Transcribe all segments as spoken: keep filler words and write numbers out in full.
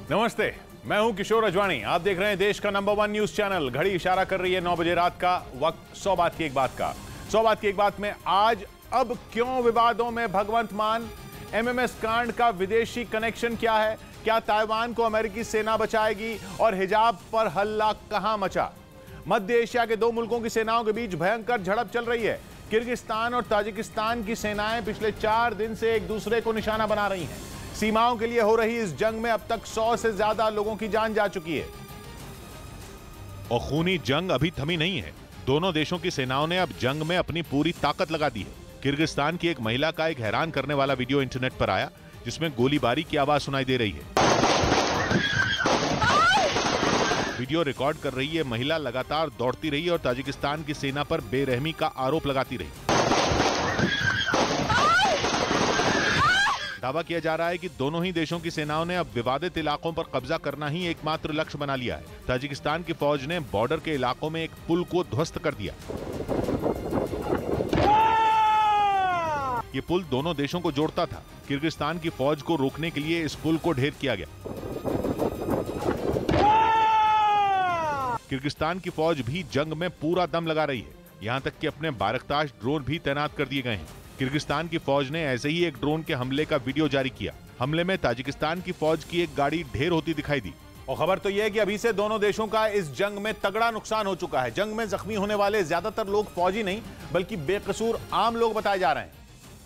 नमस्ते, मैं हूं किशोर अजवाणी। आप देख रहे हैं देश का नंबर वन न्यूज चैनल। घड़ी इशारा कर रही है नौ बजे रात का वक्त। सौ बात की एक बात का सौ बात की एक बात में आज अब क्यों विवादों में भगवंत मान, एमएमएस कांड का विदेशी कनेक्शन क्या है, क्या ताइवान को अमेरिकी सेना बचाएगी और हिजाब पर हल्ला कहां मचा। मध्य एशिया के दो मुल्कों की सेनाओं के बीच भयंकर झड़प चल रही है। किर्गिस्तान और ताजिकिस्तान की सेनाएं पिछले चार दिन से एक दूसरे को निशाना बना रही हैं। सीमाओं के लिए हो रही इस जंग में अब तक सौ से ज्यादा लोगों की जान जा चुकी है और खूनी जंग अभी थमी नहीं है। दोनों देशों की सेनाओं ने अब जंग में अपनी पूरी ताकत लगा दी है। किर्गिस्तान की एक महिला का एक हैरान करने वाला वीडियो इंटरनेट पर आया जिसमें गोलीबारी की आवाज सुनाई दे रही है। वीडियो रिकॉर्ड कर रही है महिला लगातार दौड़ती रही और ताजिकिस्तान की सेना पर बेरहमी का आरोप लगाती रही। दावा किया जा रहा है कि दोनों ही देशों की सेनाओं ने अब विवादित इलाकों पर कब्जा करना ही एकमात्र लक्ष्य बना लिया है। ताजिकिस्तान की फौज ने बॉर्डर के इलाकों में एक पुल को ध्वस्त कर दिया। ये पुल दोनों देशों को जोड़ता था। किर्गिस्तान की फौज को रोकने के लिए इस पुल को ढेर किया गया। किर्गिस्तान की फौज भी जंग में पूरा दम लगा रही है। यहां तक कि अपने बारकताश ड्रोन भी तैनात कर दिए गए हैं। किर्गिस्तान की फौज ने ऐसे ही एक ड्रोन के हमले का वीडियो जारी किया। हमले में ताजिकिस्तान की फौज की एक गाड़ी ढेर होती दिखाई दी। और खबर तो यह है कि अभी से दोनों देशों का इस जंग में तगड़ा नुकसान हो चुका है। जंग में जख्मी होने वाले ज्यादातर लोग फौजी नहीं बल्कि बेकसूर आम लोग बताए जा रहे हैं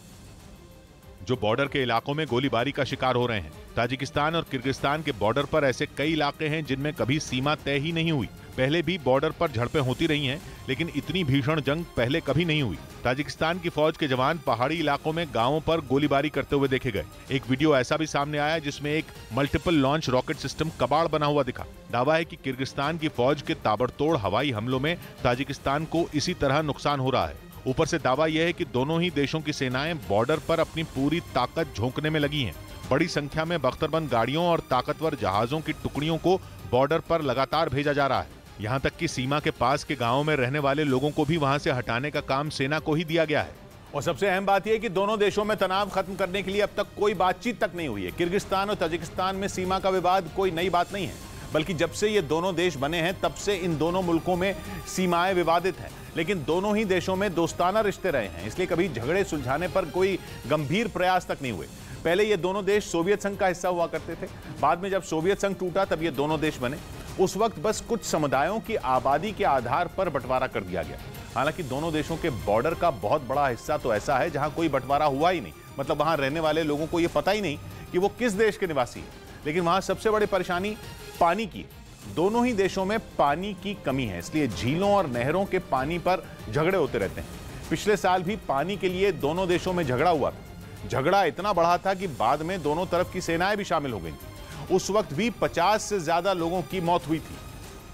जो बॉर्डर के इलाकों में गोलीबारी का शिकार हो रहे हैं। ताजिकिस्तान और किर्गिस्तान के बॉर्डर पर ऐसे कई इलाके हैं जिनमें कभी सीमा तय ही नहीं हुई। पहले भी बॉर्डर पर झड़पें होती रही हैं, लेकिन इतनी भीषण जंग पहले कभी नहीं हुई। ताजिकिस्तान की फौज के जवान पहाड़ी इलाकों में गांवों पर गोलीबारी करते हुए देखे गए। एक वीडियो ऐसा भी सामने आया जिसमें एक मल्टीपल लॉन्च रॉकेट सिस्टम कबाड़ बना हुआ दिखा। दावा है कि किर्गिस्तान की फौज के ताबड़तोड़ हवाई हमलों में ताजिकिस्तान को इसी तरह नुकसान हो रहा है। ऊपर से दावा यह है कि दोनों ही देशों की सेनाएं बॉर्डर पर अपनी पूरी ताकत झोंकने में लगी हैं। बड़ी संख्या में बख्तरबंद गाड़ियों और ताकतवर जहाजों की टुकड़ियों को बॉर्डर पर लगातार भेजा जा रहा है। यहां तक कि सीमा के पास के गांवों में रहने वाले लोगों को भी वहां से हटाने का काम सेना को ही दिया गया है। और सबसे अहम बात यह है कि दोनों देशों में तनाव खत्म करने के लिए अब तक कोई बातचीत तक नहीं हुई है। किर्गिस्तान और ताजिकिस्तान में सीमा का विवाद कोई नई बात नहीं है, बल्कि जब से ये दोनों देश बने हैं तब से इन दोनों मुल्कों में सीमाएं विवादित हैं। लेकिन दोनों ही देशों में दोस्ताना रिश्ते रहे हैं, इसलिए कभी झगड़े सुलझाने पर कोई गंभीर प्रयास तक नहीं हुए। पहले ये दोनों देश सोवियत संघ का हिस्सा हुआ करते थे। बाद में जब सोवियत संघ टूटा तब ये दोनों देश बने। उस वक्त बस कुछ समुदायों की आबादी के आधार पर बंटवारा कर दिया गया। हालांकि दोनों देशों के बॉर्डर का बहुत बड़ा हिस्सा तो ऐसा है जहां कोई बंटवारा हुआ ही नहीं, मतलब वहां रहने वाले लोगों को यह पता ही नहीं कि वो किस देश के निवासी हैं। लेकिन वहां सबसे बड़ी परेशानी पानी की। दोनों ही देशों में पानी की कमी है, इसलिए झीलों और नहरों के पानी पर झगड़े होते रहते हैं। पिछले साल भी पानी के लिए दोनों देशों में झगड़ा हुआ था। झगड़ा इतना बढ़ा था कि बाद में दोनों तरफ की सेनाएं भी शामिल हो गई। उस वक्त भी पचास से ज्यादा लोगों की मौत हुई थी।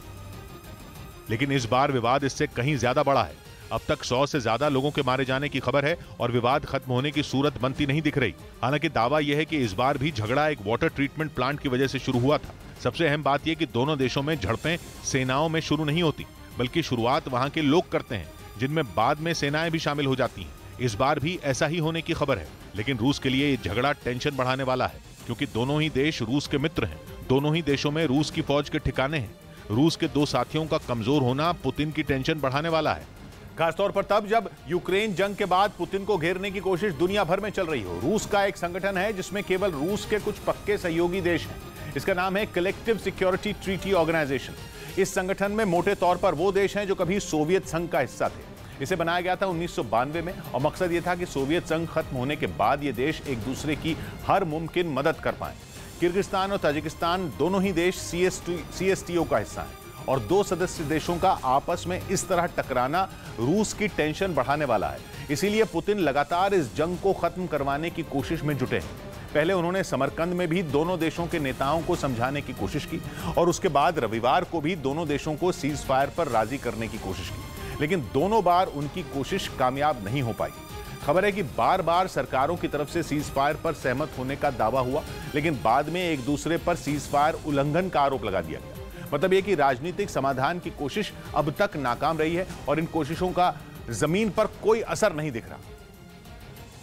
लेकिन इस बार विवाद इससे कहीं ज्यादा बड़ा है। अब तक सौ से ज्यादा लोगों के मारे जाने की खबर है और विवाद खत्म होने की सूरत बनती नहीं दिख रही। हालांकि दावा यह है कि इस बार भी झगड़ा एक वाटर ट्रीटमेंट प्लांट की वजह से शुरू हुआ था। सबसे अहम बात यह कि दोनों देशों में झड़पें सेनाओं में शुरू नहीं होती, बल्कि शुरुआत वहां के लोग करते हैं, जिनमें बाद में सेनाएं भी शामिल हो जाती हैं। इस बार भी ऐसा ही होने की खबर है। लेकिन रूस के लिए ये झगड़ा टेंशन बढ़ाने वाला है, क्योंकि दोनों ही देश रूस के मित्र हैं। दोनों ही देशों में रूस की फौज के ठिकाने हैं। रूस के दो साथियों का कमजोर होना पुतिन की टेंशन बढ़ाने वाला है, खासतौर पर तब जब यूक्रेन जंग के बाद पुतिन को घेरने की कोशिश दुनिया भर में चल रही हो। रूस का एक संगठन है जिसमें केवल रूस के कुछ पक्के सहयोगी देश हैं। इसका नाम है कलेक्टिव सिक्योरिटी ट्रीटी ऑर्गेनाइजेशन। इस संगठन में मोटे तौर पर वो देश हैं जो कभी सोवियत संघ का हिस्सा थे। इसे बनाया गया था उन्नीस सौ बानवे में और मकसद यह था कि सोवियत संघ खत्म होने के बाद ये देश एक दूसरे की हर मुमकिन मदद कर पाए। किर्गिस्तान और ताजिकिस्तान दोनों ही देश सी एस टी ओ का हिस्सा हैं और दो सदस्य देशों का आपस में इस तरह टकराना रूस की टेंशन बढ़ाने वाला है। इसीलिए पुतिन लगातार इस जंग को खत्म करवाने की कोशिश में जुटे हैं। पहले उन्होंने समरकंद में भी दोनों देशों के नेताओं को समझाने की कोशिश की और उसके बाद रविवार को भी दोनों देशों को सीज फायर पर राजी करने की कोशिश की, लेकिन दोनों बार उनकी कोशिश कामयाब नहीं हो पाई। खबर है कि बार बार सरकारों की तरफ से सीज फायर पर सहमत होने का दावा हुआ, लेकिन बाद में एक दूसरे पर सीज फायर उल्लंघन का आरोप लगा दिया गया। मतलब यह कि राजनीतिक समाधान की कोशिश अब तक नाकाम रही है और इन कोशिशों का जमीन पर कोई असर नहीं दिख रहा।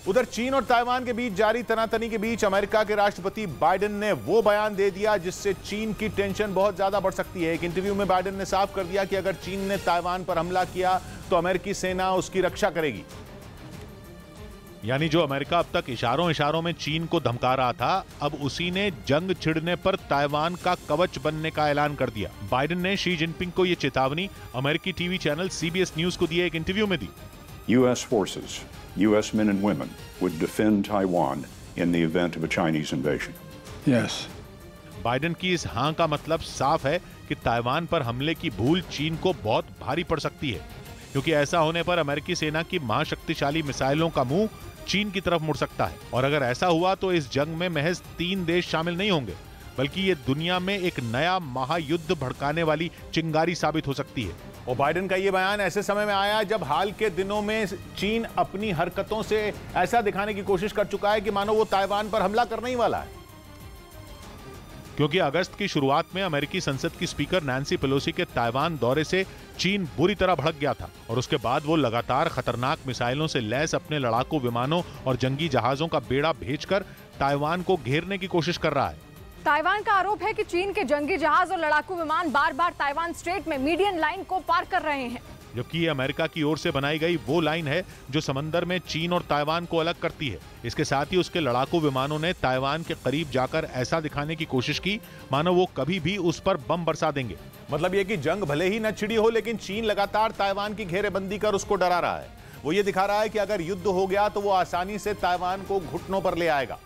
उधर चीन और ताइवान के बीच जारी तनातनी के बीच अमेरिका के राष्ट्रपति बाइडेन ने वो बयान दे दिया जिससे चीन की टेंशन बहुत ज्यादा बढ़ सकती है। एक इंटरव्यू में बाइडेन ने साफ कर दिया कि अगर चीन ने ताइवान पर हमला किया तो अमेरिकी सेना उसकी रक्षा करेगी। यानी जो अमेरिका अब तक इशारों इशारों में चीन को धमका रहा था, अब उसी ने जंग छिड़ने पर ताइवान का कवच बनने का ऐलान कर दिया। बाइडेन ने शी जिनपिंग को यह चेतावनी अमेरिकी टीवी चैनल सीबीएस न्यूज को दिए एक इंटरव्यू में दी। U S forces, U S men and women would defend Taiwan in the event of a Chinese invasion. Yes. Biden की इस हां का मतलब साफ है कि ताइवान पर हमले की भूल चीन को बहुत भारी पड़ सकती है, क्योंकि ऐसा होने पर अमेरिकी सेना की महाशक्तिशाली मिसाइलों का मुंह चीन की तरफ मुड़ सकता है। और अगर ऐसा हुआ तो इस जंग में महज तीन देश शामिल नहीं होंगे, बल्कि ये दुनिया में एक नया महायुद्ध भड़काने वाली चिंगारी साबित हो सकती है। और बाइडेन का ये बयान ऐसे समय में आया जब हाल के दिनों में चीन अपनी हरकतों से ऐसा दिखाने की कोशिश कर चुका है कि मानो वो ताइवान पर हमला करने ही वाला है। क्योंकि अगस्त की शुरुआत में अमेरिकी संसद की स्पीकर नैन्सी पेलोसी के ताइवान दौरे से चीन बुरी तरह भड़क गया था और उसके बाद वो लगातार खतरनाक मिसाइलों से लैस अपने लड़ाकू विमानों और जंगी जहाजों का बेड़ा भेजकर ताइवान को घेरने की कोशिश कर रहा है। ताइवान का आरोप है कि चीन के जंगी जहाज और लड़ाकू विमान बार बार ताइवान स्ट्रेट में मीडियन लाइन को पार कर रहे हैं, जबकि ये अमेरिका की ओर से बनाई गई वो लाइन है जो समंदर में चीन और ताइवान को अलग करती है। इसके साथ ही उसके लड़ाकू विमानों ने ताइवान के करीब जाकर ऐसा दिखाने की कोशिश की मानो वो कभी भी उस पर बम बरसा देंगे। मतलब ये कि जंग भले ही न छिड़ी हो, लेकिन चीन लगातार ताइवान की घेरेबंदी कर उसको डरा रहा है। वो ये दिखा रहा है कि अगर युद्ध हो गया तो वो आसानी से ताइवान को घुटनों पर ले आएगा।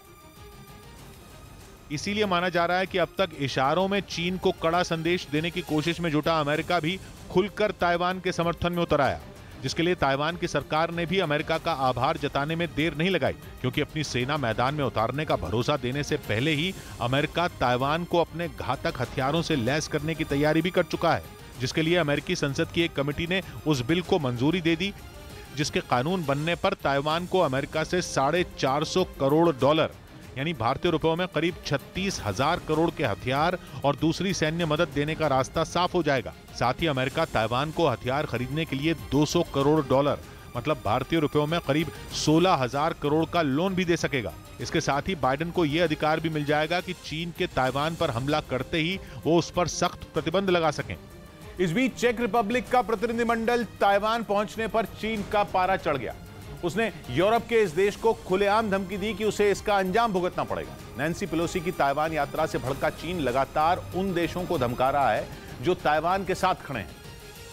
इसीलिए माना जा रहा है कि अब तक इशारों में चीन को कड़ा संदेश देने की कोशिश में जुटा अमेरिका भी खुलकर ताइवान के समर्थन में उतर आया, जिसके लिए ताइवान की सरकार ने भी अमेरिका का आभार जताने में देर नहीं लगाई, क्योंकि अपनी सेना मैदान में उतारने का भरोसा देने से पहले ही अमेरिका ताइवान को अपने घातक हथियारों से लैस करने की तैयारी भी कर चुका है, जिसके लिए अमेरिकी संसद की एक कमेटी ने उस बिल को मंजूरी दे दी, जिसके कानून बनने पर ताइवान को अमेरिका से साढ़े चार सौ करोड़ डॉलर यानी भारतीय रुपयों में करीब छत्तीस हजार करोड़ के हथियार और दूसरी सैन्य मदद देने का रास्ता साफ हो जाएगा। साथ ही अमेरिका ताइवान को हथियार खरीदने के लिए दो सौ करोड़ डॉलर मतलब भारतीय रुपयों में करीब सोलह हजार करोड़ का लोन भी दे सकेगा। इसके साथ ही बाइडेन को यह अधिकार भी मिल जाएगा कि चीन के ताइवान पर हमला करते ही वो उस पर सख्त प्रतिबंध लगा सकें। इस बीच चेक रिपब्लिक का प्रतिनिधिमंडल ताइवान पहुंचने पर चीन का पारा चढ़ गया। उसने यूरोप के इस देश को खुलेआम धमकी दी कि उसे इसका अंजाम भुगतना पड़ेगा। नैन्सी पेलोसी की ताइवान यात्रा से भड़का चीन लगातार उन देशों को धमका रहा है जो ताइवान के साथ खड़े हैं,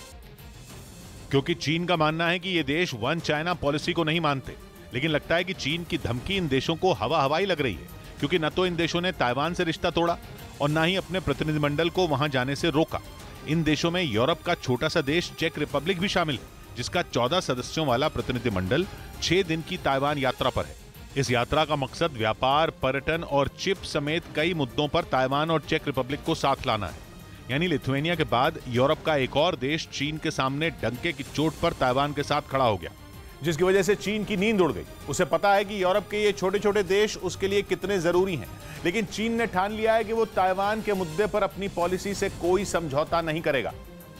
क्योंकि चीन का मानना है कि ये देश वन चाइना पॉलिसी को नहीं मानते। लेकिन लगता है कि चीन की धमकी इन देशों को हवा हवाई लग रही है, क्योंकि न तो इन देशों ने ताइवान से रिश्ता तोड़ा और न ही अपने प्रतिनिधिमंडल को वहां जाने से रोका। इन देशों में यूरोप का छोटा सा देश चेक रिपब्लिक भी शामिल है, जिसका चौदह सदस्यों वाला प्रतिनिधिमंडल छह दिन की ताइवान यात्रा पर है। इस यात्रा का मकसद व्यापार, पर्यटन और चिप समेत कई मुद्दों पर ताइवान और चेक रिपब्लिक को साथ लाना है। यानी लिथुआनिया के बाद यूरोप का एक और देश चीन के सामने डंके की चोट पर ताइवान के साथ खड़ा हो गया, जिसकी वजह से चीन की नींद उड़ गई। उसे पता है कि यूरोप के ये छोटे छोटे देश उसके लिए कितने जरूरी हैं, लेकिन चीन ने ठान लिया है कि वो ताइवान के मुद्दे पर अपनी पॉलिसी से कोई समझौता नहीं करेगा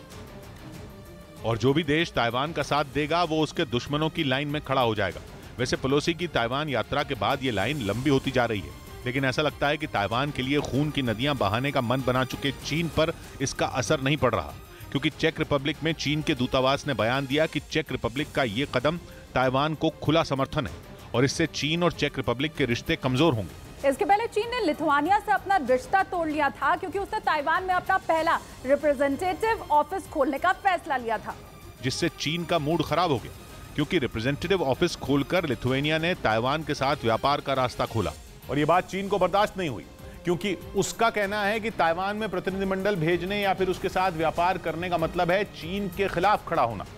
और जो भी देश ताइवान का साथ देगा वो उसके दुश्मनों की लाइन में खड़ा हो जाएगा। वैसे पेलोसी की ताइवान यात्रा के बाद ये लाइन लंबी होती जा रही है, लेकिन ऐसा लगता है कि ताइवान के लिए खून की नदियां बहाने का मन बना चुके चीन पर इसका असर नहीं पड़ रहा, क्योंकि चेक रिपब्लिक में चीन के दूतावास ने बयान दिया कि चेक रिपब्लिक का ये कदम ताइवान को खुला समर्थन है और इससे चीन और चेक रिपब्लिक के रिश्ते कमजोर होंगे। इसके पहले चीन ने लिथुआनिया से अपना रिश्ता तोड़ लिया था, क्योंकि उसने ताइवान में अपना पहला रिप्रेजेंटेटिव ऑफिस खोलने का फैसला लिया था, जिससे चीन का मूड खराब हो गया, क्योंकि रिप्रेजेंटेटिव ऑफिस खोलकर लिथुआनिया ने ताइवान के साथ व्यापार का रास्ता खोला। और ये बात चीन को बर्दाश्त नहीं हुई, क्योंकि उसका कहना है कि ताइवान में प्रतिनिधिमंडल भेजने या फिर उसके साथ व्यापार करने का मतलब है चीन के खिलाफ खड़ा होना।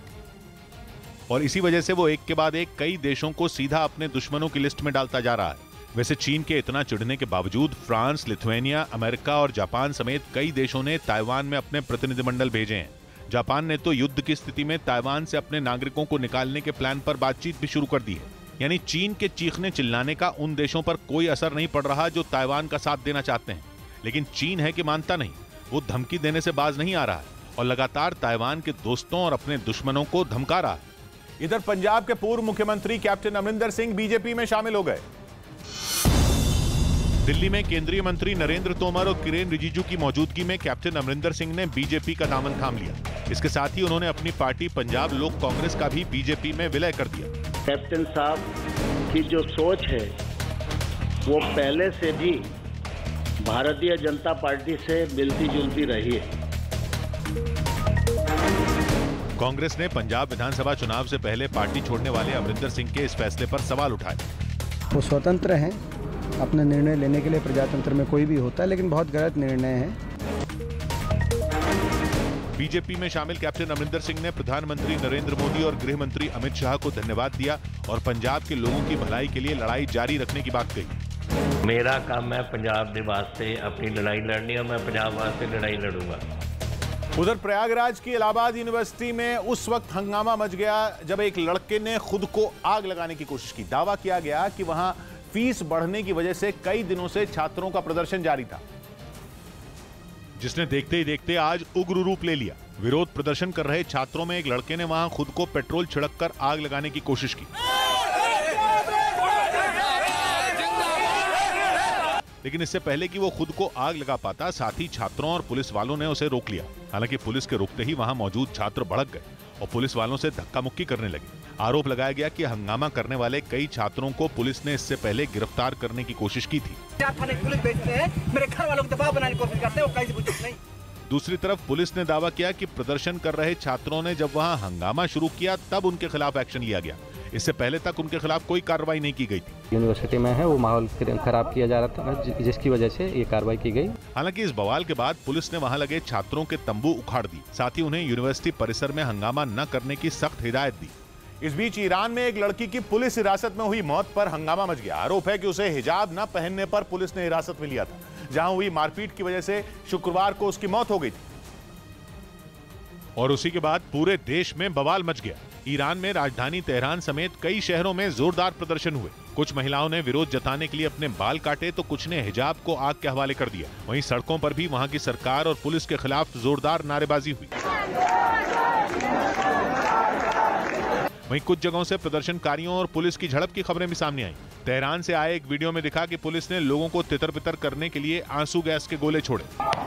और इसी वजह से वो एक के बाद एक कई देशों को सीधा अपने दुश्मनों की लिस्ट में डालता जा रहा है। वैसे चीन के इतना चिढ़ने के बावजूद फ्रांस, लिथुआनिया, अमेरिका और जापान समेत कई देशों ने ताइवान में अपने प्रतिनिधिमंडल भेजे हैं। जापान ने तो युद्ध की स्थिति में ताइवान से अपने नागरिकों को निकालने के प्लान पर बातचीत भी शुरू कर दी है। यानी चीन के चीखने चिल्लाने का उन देशों पर कोई असर नहीं पड़ रहा जो ताइवान का साथ देना चाहते हैं। लेकिन चीन है कि मानता नहीं, वो धमकी देने से बाज नहीं आ रहा है और लगातार ताइवान के दोस्तों और अपने दुश्मनों को धमका रहा है। इधर पंजाब के पूर्व मुख्यमंत्री कैप्टन अमरिंदर सिंह बीजेपी में शामिल हो गए। दिल्ली में केंद्रीय मंत्री नरेंद्र तोमर और किरेन रिजिजू की मौजूदगी में कैप्टन अमरिंदर सिंह ने बीजेपी का दामन थाम लिया। इसके साथ ही उन्होंने अपनी पार्टी पंजाब लोक कांग्रेस का भी बीजेपी में विलय कर दिया। कैप्टन साहब की जो सोच है वो पहले से भी भारतीय जनता पार्टी से मिलती जुलती रही है। कांग्रेस ने पंजाब विधानसभा चुनाव से पहले पार्टी छोड़ने वाले अमरिंदर सिंह के इस फैसले पर सवाल उठाए। वो स्वतंत्र हैं, अपने निर्णय लेने के लिए प्रजातंत्र में कोई भी होता है, लेकिन बहुत गलत निर्णय है। बीजेपी में शामिल कैप्टन अमरिंदर सिंह ने प्रधानमंत्री नरेंद्र मोदी और गृह मंत्री अमित शाह को धन्यवाद दिया और पंजाब के लोगों की भलाई के लिए लड़ाई जारी रखने की बात कही। मेरा काम है पंजाब के वास्ते अपनी लड़ाई लड़नी और मैं पंजाब वास्ते लड़ाई लड़ूंगा। उधर प्रयागराज की इलाहाबाद यूनिवर्सिटी में उस वक्त हंगामा मच गया जब एक लड़के ने खुद को आग लगाने की कोशिश की। दावा किया गया कि वहां फीस बढ़ने की वजह से कई दिनों से छात्रों का प्रदर्शन जारी था, जिसने देखते ही देखते आज उग्र रूप ले लिया। विरोध प्रदर्शन कर रहे छात्रों में एक लड़के ने वहां खुद को पेट्रोल छिड़ककर आग लगाने की कोशिश की, लेकिन इससे पहले कि वो खुद को आग लगा पाता, साथ ही छात्रों और पुलिस वालों ने उसे रोक लिया। हालांकि पुलिस के रुकते ही वहां मौजूद छात्र भड़क गए और पुलिस वालों से धक्का मुक्की करने लगे। आरोप लगाया गया कि हंगामा करने वाले कई छात्रों को पुलिस ने इससे पहले गिरफ्तार करने की कोशिश की थी। पुलिस भेजते हैं, मेरे घर वालों को दबाव बनाने की कोशिश करते हैं, वो कहीं से कुछ नहीं। दूसरी तरफ पुलिस ने दावा किया कि प्रदर्शन कर रहे छात्रों ने जब वहां हंगामा शुरू किया तब उनके खिलाफ एक्शन लिया गया। इससे पहले तक उनके खिलाफ कोई कार्रवाई नहीं की गई थी। यूनिवर्सिटी में है वो माहौल खराब किया जा रहा था, जिसकी वजह से ये कार्रवाई की गई। हालांकि इस बवाल के बाद पुलिस ने वहां लगे छात्रों के तंबू उखाड़ दी, साथ ही उन्हें यूनिवर्सिटी परिसर में हंगामा न करने की सख्त हिदायत दी। इस बीच ईरान में एक लड़की की पुलिस हिरासत में हुई मौत पर हंगामा मच गया। आरोप है कि उसे हिजाब न पहनने पर पुलिस ने हिरासत में लिया था, जहां हुई मारपीट की वजह से शुक्रवार को उसकी मौत हो गई थी। और उसी के बाद पूरे देश में बवाल मच गया। ईरान में राजधानी तेहरान समेत कई शहरों में जोरदार प्रदर्शन हुए। कुछ महिलाओं ने विरोध जताने के लिए अपने बाल काटे तो कुछ ने हिजाब को आग के हवाले कर दिया। वहीं सड़कों पर भी वहां की सरकार और पुलिस के खिलाफ जोरदार नारेबाजी हुई। वहीं कुछ जगहों से प्रदर्शनकारियों और पुलिस की झड़प की खबरें भी सामने आई। तेहरान से आए एक वीडियो में दिखा कि पुलिस ने लोगों को तितर बितर करने के लिए आंसू गैस के गोले छोड़े,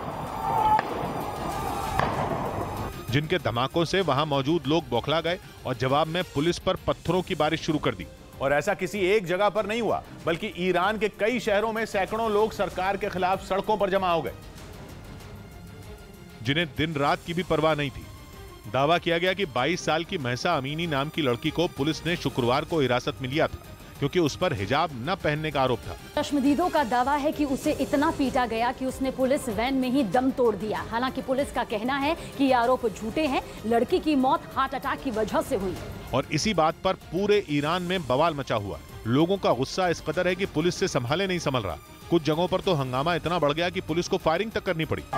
जिनके धमाकों से वहां मौजूद लोग बौखला गए और जवाब में पुलिस पर पत्थरों की बारिश शुरू कर दी। और ऐसा किसी एक जगह पर नहीं हुआ, बल्कि ईरान के कई शहरों में सैकड़ों लोग सरकार के खिलाफ सड़कों पर जमा हो गए, जिन्हें दिन रात की भी परवाह नहीं थी। दावा किया गया कि बाईस साल की महसा अमीनी नाम की लड़की को पुलिस ने शुक्रवार को हिरासत में लिया था, क्योंकि उस पर हिजाब न पहनने का आरोप था। चश्मदीदों का दावा है कि उसे इतना पीटा गया कि उसने पुलिस वैन में ही दम तोड़ दिया। हालांकि पुलिस का कहना है कि ये आरोप झूठे हैं। लड़की की मौत हार्ट अटैक की वजह से हुई। और इसी बात पर पूरे ईरान में बवाल मचा हुआ है। लोगों का गुस्सा इस कदर है कि पुलिस से संभाले नहीं संभल रहा। कुछ जगहों पर तो हंगामा इतना बढ़ गया कि पुलिस को फायरिंग तक करनी पड़ी।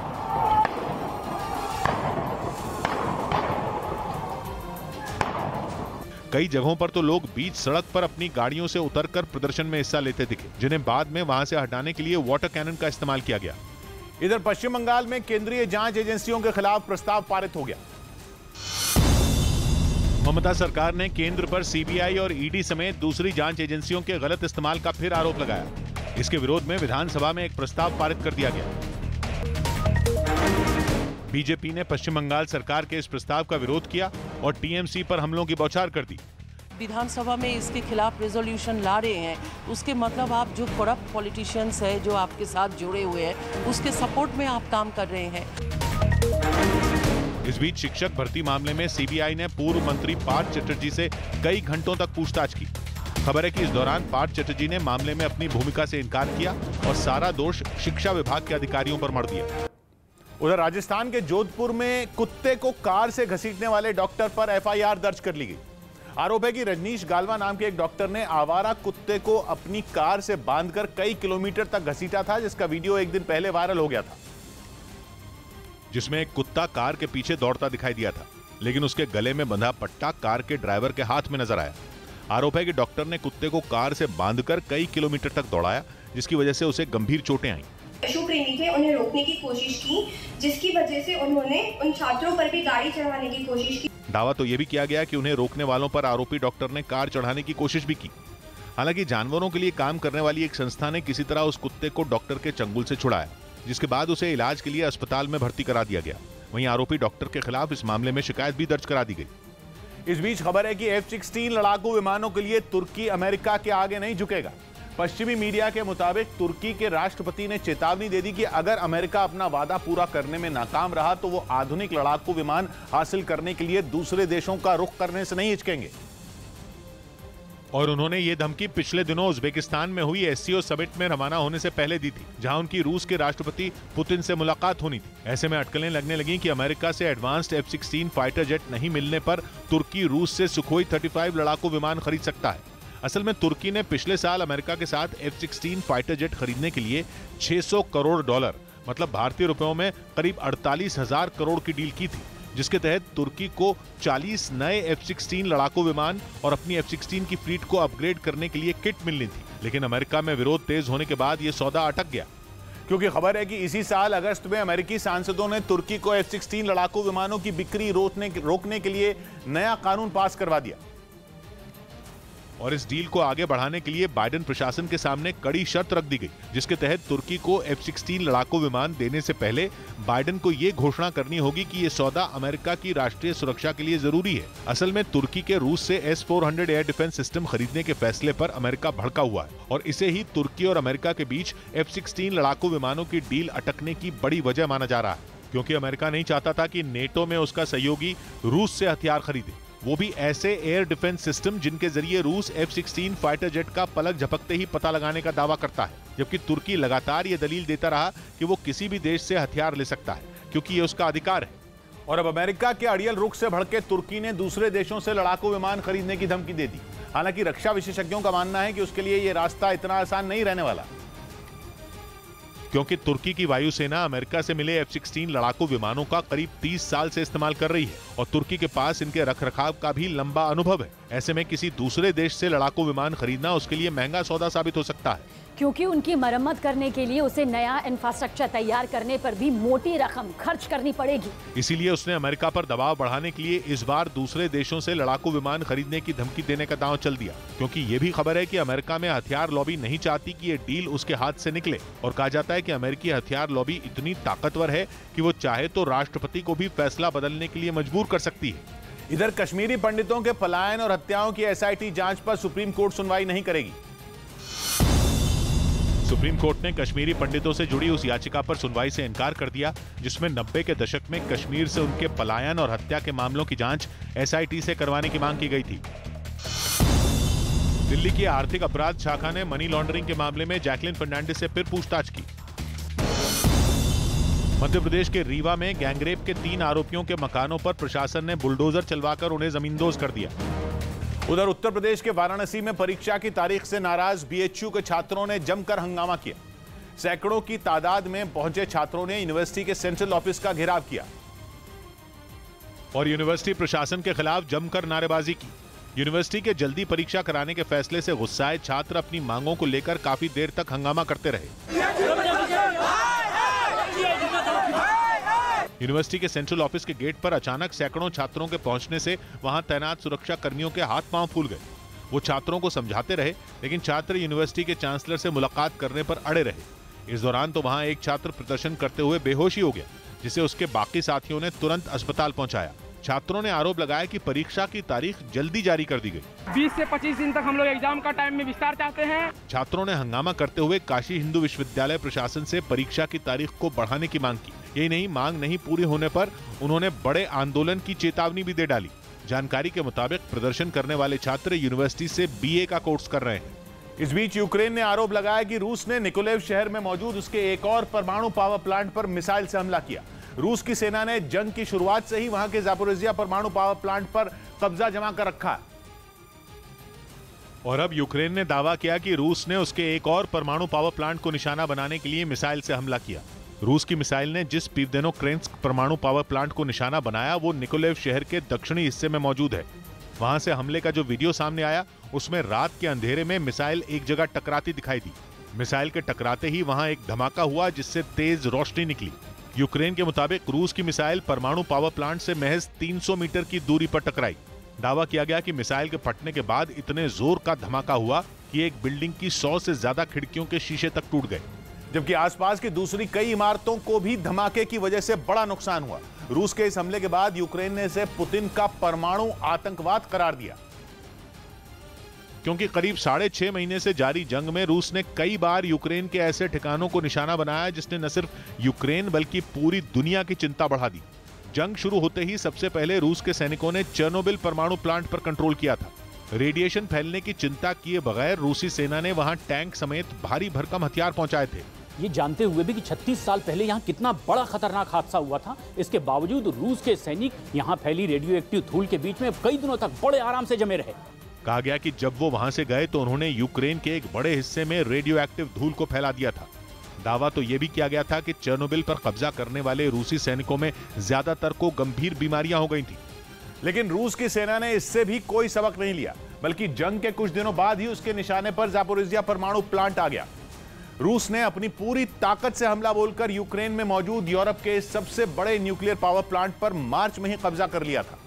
कई जगहों पर तो लोग बीच सड़क पर अपनी गाड़ियों से उतरकर प्रदर्शन में हिस्सा लेते दिखे, जिन्हें बाद में वहां से हटाने के लिए वाटर कैनन का इस्तेमाल किया गया। इधर पश्चिम बंगाल में केंद्रीय जांच एजेंसियों के खिलाफ प्रस्ताव पारित हो गया। ममता सरकार ने केंद्र पर सीबीआई और ईडी समेत दूसरी जांच एजेंसियों के गलत इस्तेमाल का फिर आरोप लगाया। इसके विरोध में विधानसभा में एक प्रस्ताव पारित कर दिया गया। बीजेपी ने पश्चिम बंगाल सरकार के इस प्रस्ताव का विरोध किया और टीएमसी पर हमलों की बौछार कर दी। विधानसभा में इसके खिलाफ रेजोल्यूशन ला रहे हैं, उसके मतलब आप जो करप्ट पॉलिटिशियंस है जो आपके साथ जुड़े हुए हैं, उसके सपोर्ट में आप काम कर रहे हैं। इस बीच शिक्षक भर्ती मामले में सीबीआई ने पूर्व मंत्री पार्थ चटर्जी से कई घंटों तक पूछताछ की। खबर है कि इस दौरान पार्थ चटर्जी ने मामले में अपनी भूमिका से इनकार किया और सारा दोष शिक्षा विभाग के अधिकारियों पर मढ़ दिया। उधर राजस्थान के जोधपुर में कुत्ते को कार से घसीटने वाले डॉक्टर पर एफआईआर दर्ज कर ली गई। आरोप है कि रजनीश गालवा नाम के एक डॉक्टर ने आवारा कुत्ते को अपनी कार से बांधकर कई किलोमीटर तक घसीटा था, जिसका वीडियो एक दिन पहले वायरल हो गया था, जिसमें एक कुत्ता कार के पीछे दौड़ता दिखाई दिया था, लेकिन उसके गले में बंधा पट्टा कार के ड्राइवर के हाथ में नजर आया। आरोप है कि डॉक्टर ने कुत्ते को कार से बांधकर कई किलोमीटर तक दौड़ाया, जिसकी वजह से उसे गंभीर चोटें आईं। पशु प्रेमी थे, उन्हें रोकने की कोशिश की, जिसकी वजह से उन्होंने उन छात्रों पर भी गाड़ी चढ़ाने की कोशिश की। दावा तो यह भी किया गया कि उन्हें रोकने वालों पर आरोपी डॉक्टर ने कार चढ़ाने की कोशिश भी की। हालांकि जानवरों के लिए काम करने वाली एक संस्था ने किसी तरह उस कुत्ते को डॉक्टर के चंगुल से छुड़ाया, जिसके बाद उसे इलाज के लिए अस्पताल में भर्ती करा दिया गया। वहीं आरोपी डॉक्टर के खिलाफ इस मामले में शिकायत भी दर्ज करा दी गई। इस बीच खबर है कि एफ सिक्सटीन लड़ाकू विमानों के लिए तुर्की अमेरिका के आगे नहीं झुकेगा। पश्चिमी मीडिया के मुताबिक तुर्की के राष्ट्रपति ने चेतावनी दे दी कि अगर अमेरिका अपना वादा पूरा करने में नाकाम रहा तो वो आधुनिक लड़ाकू विमान हासिल करने के लिए दूसरे देशों का रुख करने से नहीं हिचकेंगे। और उन्होंने ये धमकी पिछले दिनों उज्बेकिस्तान में हुई एस सी ओ समिट में रवाना होने से पहले दी थी, जहां उनकी रूस के राष्ट्रपति पुतिन से मुलाकात होनी थी। ऐसे में अटकलें लगने लगी कि अमेरिका से advanced F sixteen fighter jet नहीं मिलने पर तुर्की रूस से सुखोई पैंतीस लड़ाकू विमान खरीद सकता है। असल में तुर्की ने पिछले साल अमेरिका के साथ एफ सिक्सटीन फाइटर जेट खरीदने के लिए छह सौ करोड़ डॉलर मतलब भारतीय रुपयों में करीब अड़तालीस हजार करोड़ की डील की थी, जिसके तहत तुर्की को चालीस नए एफ सिक्सटीन लड़ाकू विमान और अपनी एफ सिक्सटीन की फ्लीट को अपग्रेड करने के लिए किट मिलनी थी। लेकिन अमेरिका में विरोध तेज होने के बाद यह सौदा अटक गया, क्योंकि खबर है कि इसी साल अगस्त में अमेरिकी सांसदों ने तुर्की को एफ सिक्सटीन लड़ाकू विमानों की बिक्री रोकने रोकने के लिए नया कानून पास करवा दिया। और इस डील को आगे बढ़ाने के लिए बाइडेन प्रशासन के सामने कड़ी शर्त रख दी गई, जिसके तहत तुर्की को एफ सिक्सटीन लड़ाकू विमान देने से पहले बाइडेन को यह घोषणा करनी होगी कि यह सौदा अमेरिका की राष्ट्रीय सुरक्षा के लिए जरूरी है। असल में तुर्की के रूस से S four hundred air defence system खरीदने के फैसले पर अमेरिका भड़का हुआ है और इसे ही तुर्की और अमेरिका के बीच एफ सिक्सटीन लड़ाकू विमानों की डील अटकने की बड़ी वजह माना जा रहा है, क्योंकि अमेरिका नहीं चाहता था कि नेटो में उसका सहयोगी रूस से हथियार खरीदे, वो भी ऐसे एयर डिफेंस सिस्टम जिनके जरिए रूस एफ सिक्सटीन फाइटर जेट का पलक झपकते ही पता लगाने का दावा करता है। जबकि तुर्की लगातार ये दलील देता रहा कि वो किसी भी देश से हथियार ले सकता है, क्योंकि ये उसका अधिकार है। और अब अमेरिका के अड़ियल रुख से भड़के तुर्की ने दूसरे देशों से लड़ाकू विमान खरीदने की धमकी दे दी। हालांकि रक्षा विशेषज्ञों का मानना है कि उसके लिए ये रास्ता इतना आसान नहीं रहने वाला, क्योंकि तुर्की की वायुसेना अमेरिका से मिले एफ सिक्सटीन लड़ाकू विमानों का करीब तीस साल से इस्तेमाल कर रही है और तुर्की के पास इनके रखरखाव का भी लंबा अनुभव है। ऐसे में किसी दूसरे देश से लड़ाकू विमान खरीदना उसके लिए महंगा सौदा साबित हो सकता है, क्योंकि उनकी मरम्मत करने के लिए उसे नया इंफ्रास्ट्रक्चर तैयार करने पर भी मोटी रकम खर्च करनी पड़ेगी। इसीलिए उसने अमेरिका पर दबाव बढ़ाने के लिए इस बार दूसरे देशों से लड़ाकू विमान खरीदने की धमकी देने का दांव चल दिया, क्योंकि ये भी खबर है कि अमेरिका में हथियार लॉबी नहीं चाहती कि ये डील उसके हाथ से निकले। और कहा जाता है कि अमेरिकी हथियार लॉबी इतनी ताकतवर है कि वो चाहे तो राष्ट्रपति को भी फैसला बदलने के लिए मजबूर कर सकती है। इधर कश्मीरी पंडितों के पलायन और हत्याओं की एस आई टी जांच पर सुप्रीम कोर्ट सुनवाई नहीं करेगी। सुप्रीम कोर्ट ने कश्मीरी पंडितों से जुड़ी उस याचिका पर सुनवाई से इनकार कर दिया जिसमें नब्बे के दशक में कश्मीर से उनके पलायन और हत्या के मामलों की जांच एस आई टी से करवाने की मांग की गई थी। दिल्ली की आर्थिक अपराध शाखा ने मनी लॉन्ड्रिंग के मामले में जैकलिन फर्नांडिस से फिर पूछताछ की। मध्य प्रदेश के रीवा में गैंगरेप के तीन आरोपियों के मकानों पर प्रशासन ने बुलडोजर चलवाकर उन्हें जमींदोज कर दिया। उधर उत्तर प्रदेश के वाराणसी में परीक्षा की तारीख से नाराज बी एच यू के छात्रों ने जमकर हंगामा किया। सैकड़ों की तादाद में पहुंचे छात्रों ने यूनिवर्सिटी के सेंट्रल ऑफिस का घेराव किया और यूनिवर्सिटी प्रशासन के खिलाफ जमकर नारेबाजी की। यूनिवर्सिटी के जल्दी परीक्षा कराने के फैसले से गुस्साए छात्र अपनी मांगों को लेकर काफी देर तक हंगामा करते रहे। यूनिवर्सिटी के सेंट्रल ऑफिस के गेट पर अचानक सैकड़ों छात्रों के पहुंचने से वहां तैनात सुरक्षा कर्मियों के हाथ पांव फूल गए। वो छात्रों को समझाते रहे, लेकिन छात्र यूनिवर्सिटी के चांसलर से मुलाकात करने पर अड़े रहे। इस दौरान तो वहां एक छात्र प्रदर्शन करते हुए बेहोशी हो गया, जिसे उसके बाकी साथियों ने तुरंत अस्पताल पहुंचाया। छात्रों ने आरोप लगाया कि परीक्षा की तारीख जल्दी जारी कर दी गई। बीस से पच्चीस दिन तक हम लोग एग्जाम का टाइम में विस्तार चाहते हैं। छात्रों ने हंगामा करते हुए काशी हिंदू विश्वविद्यालय प्रशासन से परीक्षा की तारीख को बढ़ाने की मांग की। यही नहीं, मांग नहीं पूरी होने पर उन्होंने बड़े आंदोलन की चेतावनी भी दे डाली। जानकारी के मुताबिक प्रदर्शन करने वाले छात्र यूनिवर्सिटी से बी ए का कोर्स कर रहे हैं। इस बीच यूक्रेन ने आरोप लगाया कि रूस ने निकोलेव शहर में मौजूद उसके एक और परमाणु पावर प्लांट पर मिसाइल से हमला किया। रूस की सेना ने जंग की शुरुआत से ही वहां के ज़ापोरिज़िया परमाणु पावर प्लांट पर कब्जा जमा कर रखा है। और अब यूक्रेन ने दावा किया कि रूस ने उसके एक और परमाणु पावर प्लांट को निशाना बनाने के लिए मिसाइल से हमला किया। रूस की मिसाइल ने जिस पिवदेनोक्रेंस्क परमाणु पावर प्लांट को निशाना बनाया वो निकोलेव शहर के दक्षिणी हिस्से में मौजूद है। वहां से हमले का जो वीडियो सामने आया उसमें रात के अंधेरे में मिसाइल एक जगह टकराती दिखाई दी। मिसाइल के टकराते ही वहां एक धमाका हुआ जिससे तेज रोशनी निकली। यूक्रेन के मुताबिक रूस की मिसाइल परमाणु पावर प्लांट से महज तीन सौ मीटर की दूरी पर टकराई। दावा किया गया कि मिसाइल के फटने के बाद इतने जोर का धमाका हुआ कि एक बिल्डिंग की सौ से ज्यादा खिड़कियों के शीशे तक टूट गए, जबकि आसपास की दूसरी कई इमारतों को भी धमाके की वजह से बड़ा नुकसान हुआ। रूस के इस हमले के बाद यूक्रेन ने इसे पुतिन का परमाणु आतंकवाद करार दिया। क्योंकि करीब साढ़े छह महीने से जारी जंग में रूस ने कई बार यूक्रेन के ऐसे ठिकानों को निशाना बनाया जिसने न सिर्फ यूक्रेन बल्कि पूरी दुनिया की चिंता बढ़ा दी। जंग शुरू होते ही सबसे पहले रूस के सैनिकों ने चेर्नोबिल परमाणु प्लांट पर कंट्रोल किया था। रेडिएशन फैलने की चिंता किए बगैर रूसी सेना ने वहां टैंक समेत भारी भरकम हथियार पहुंचाए थे। ये जानते हुए भी कि छत्तीस साल पहले यहाँ कितना बड़ा खतरनाक हादसा हुआ था, इसके बावजूद रूस के सैनिक यहाँ फैली रेडियो एक्टिव धूल के बीच में कई दिनों तक बड़े आराम से जमे रहे। कहा गया कि जब वो वहां से गए तो उन्होंने यूक्रेन के एक बड़े हिस्से में रेडियो एक्टिव धूल को फैला दिया था। दावा तो यह भी किया गया था कि चेर्नोबिल पर कब्जा करने वाले रूसी सैनिकों में ज्यादातर को गंभीर बीमारियां हो गई थी। लेकिन रूस की सेना ने इससे भी कोई सबक नहीं लिया, बल्कि जंग के कुछ दिनों बाद ही उसके निशाने पर ज़ापोरिज़िया परमाणु प्लांट आ गया। रूस ने अपनी पूरी ताकत से हमला बोलकर यूक्रेन में मौजूद यूरोप के सबसे बड़े न्यूक्लियर पावर प्लांट पर मार्च में ही कब्जा कर लिया था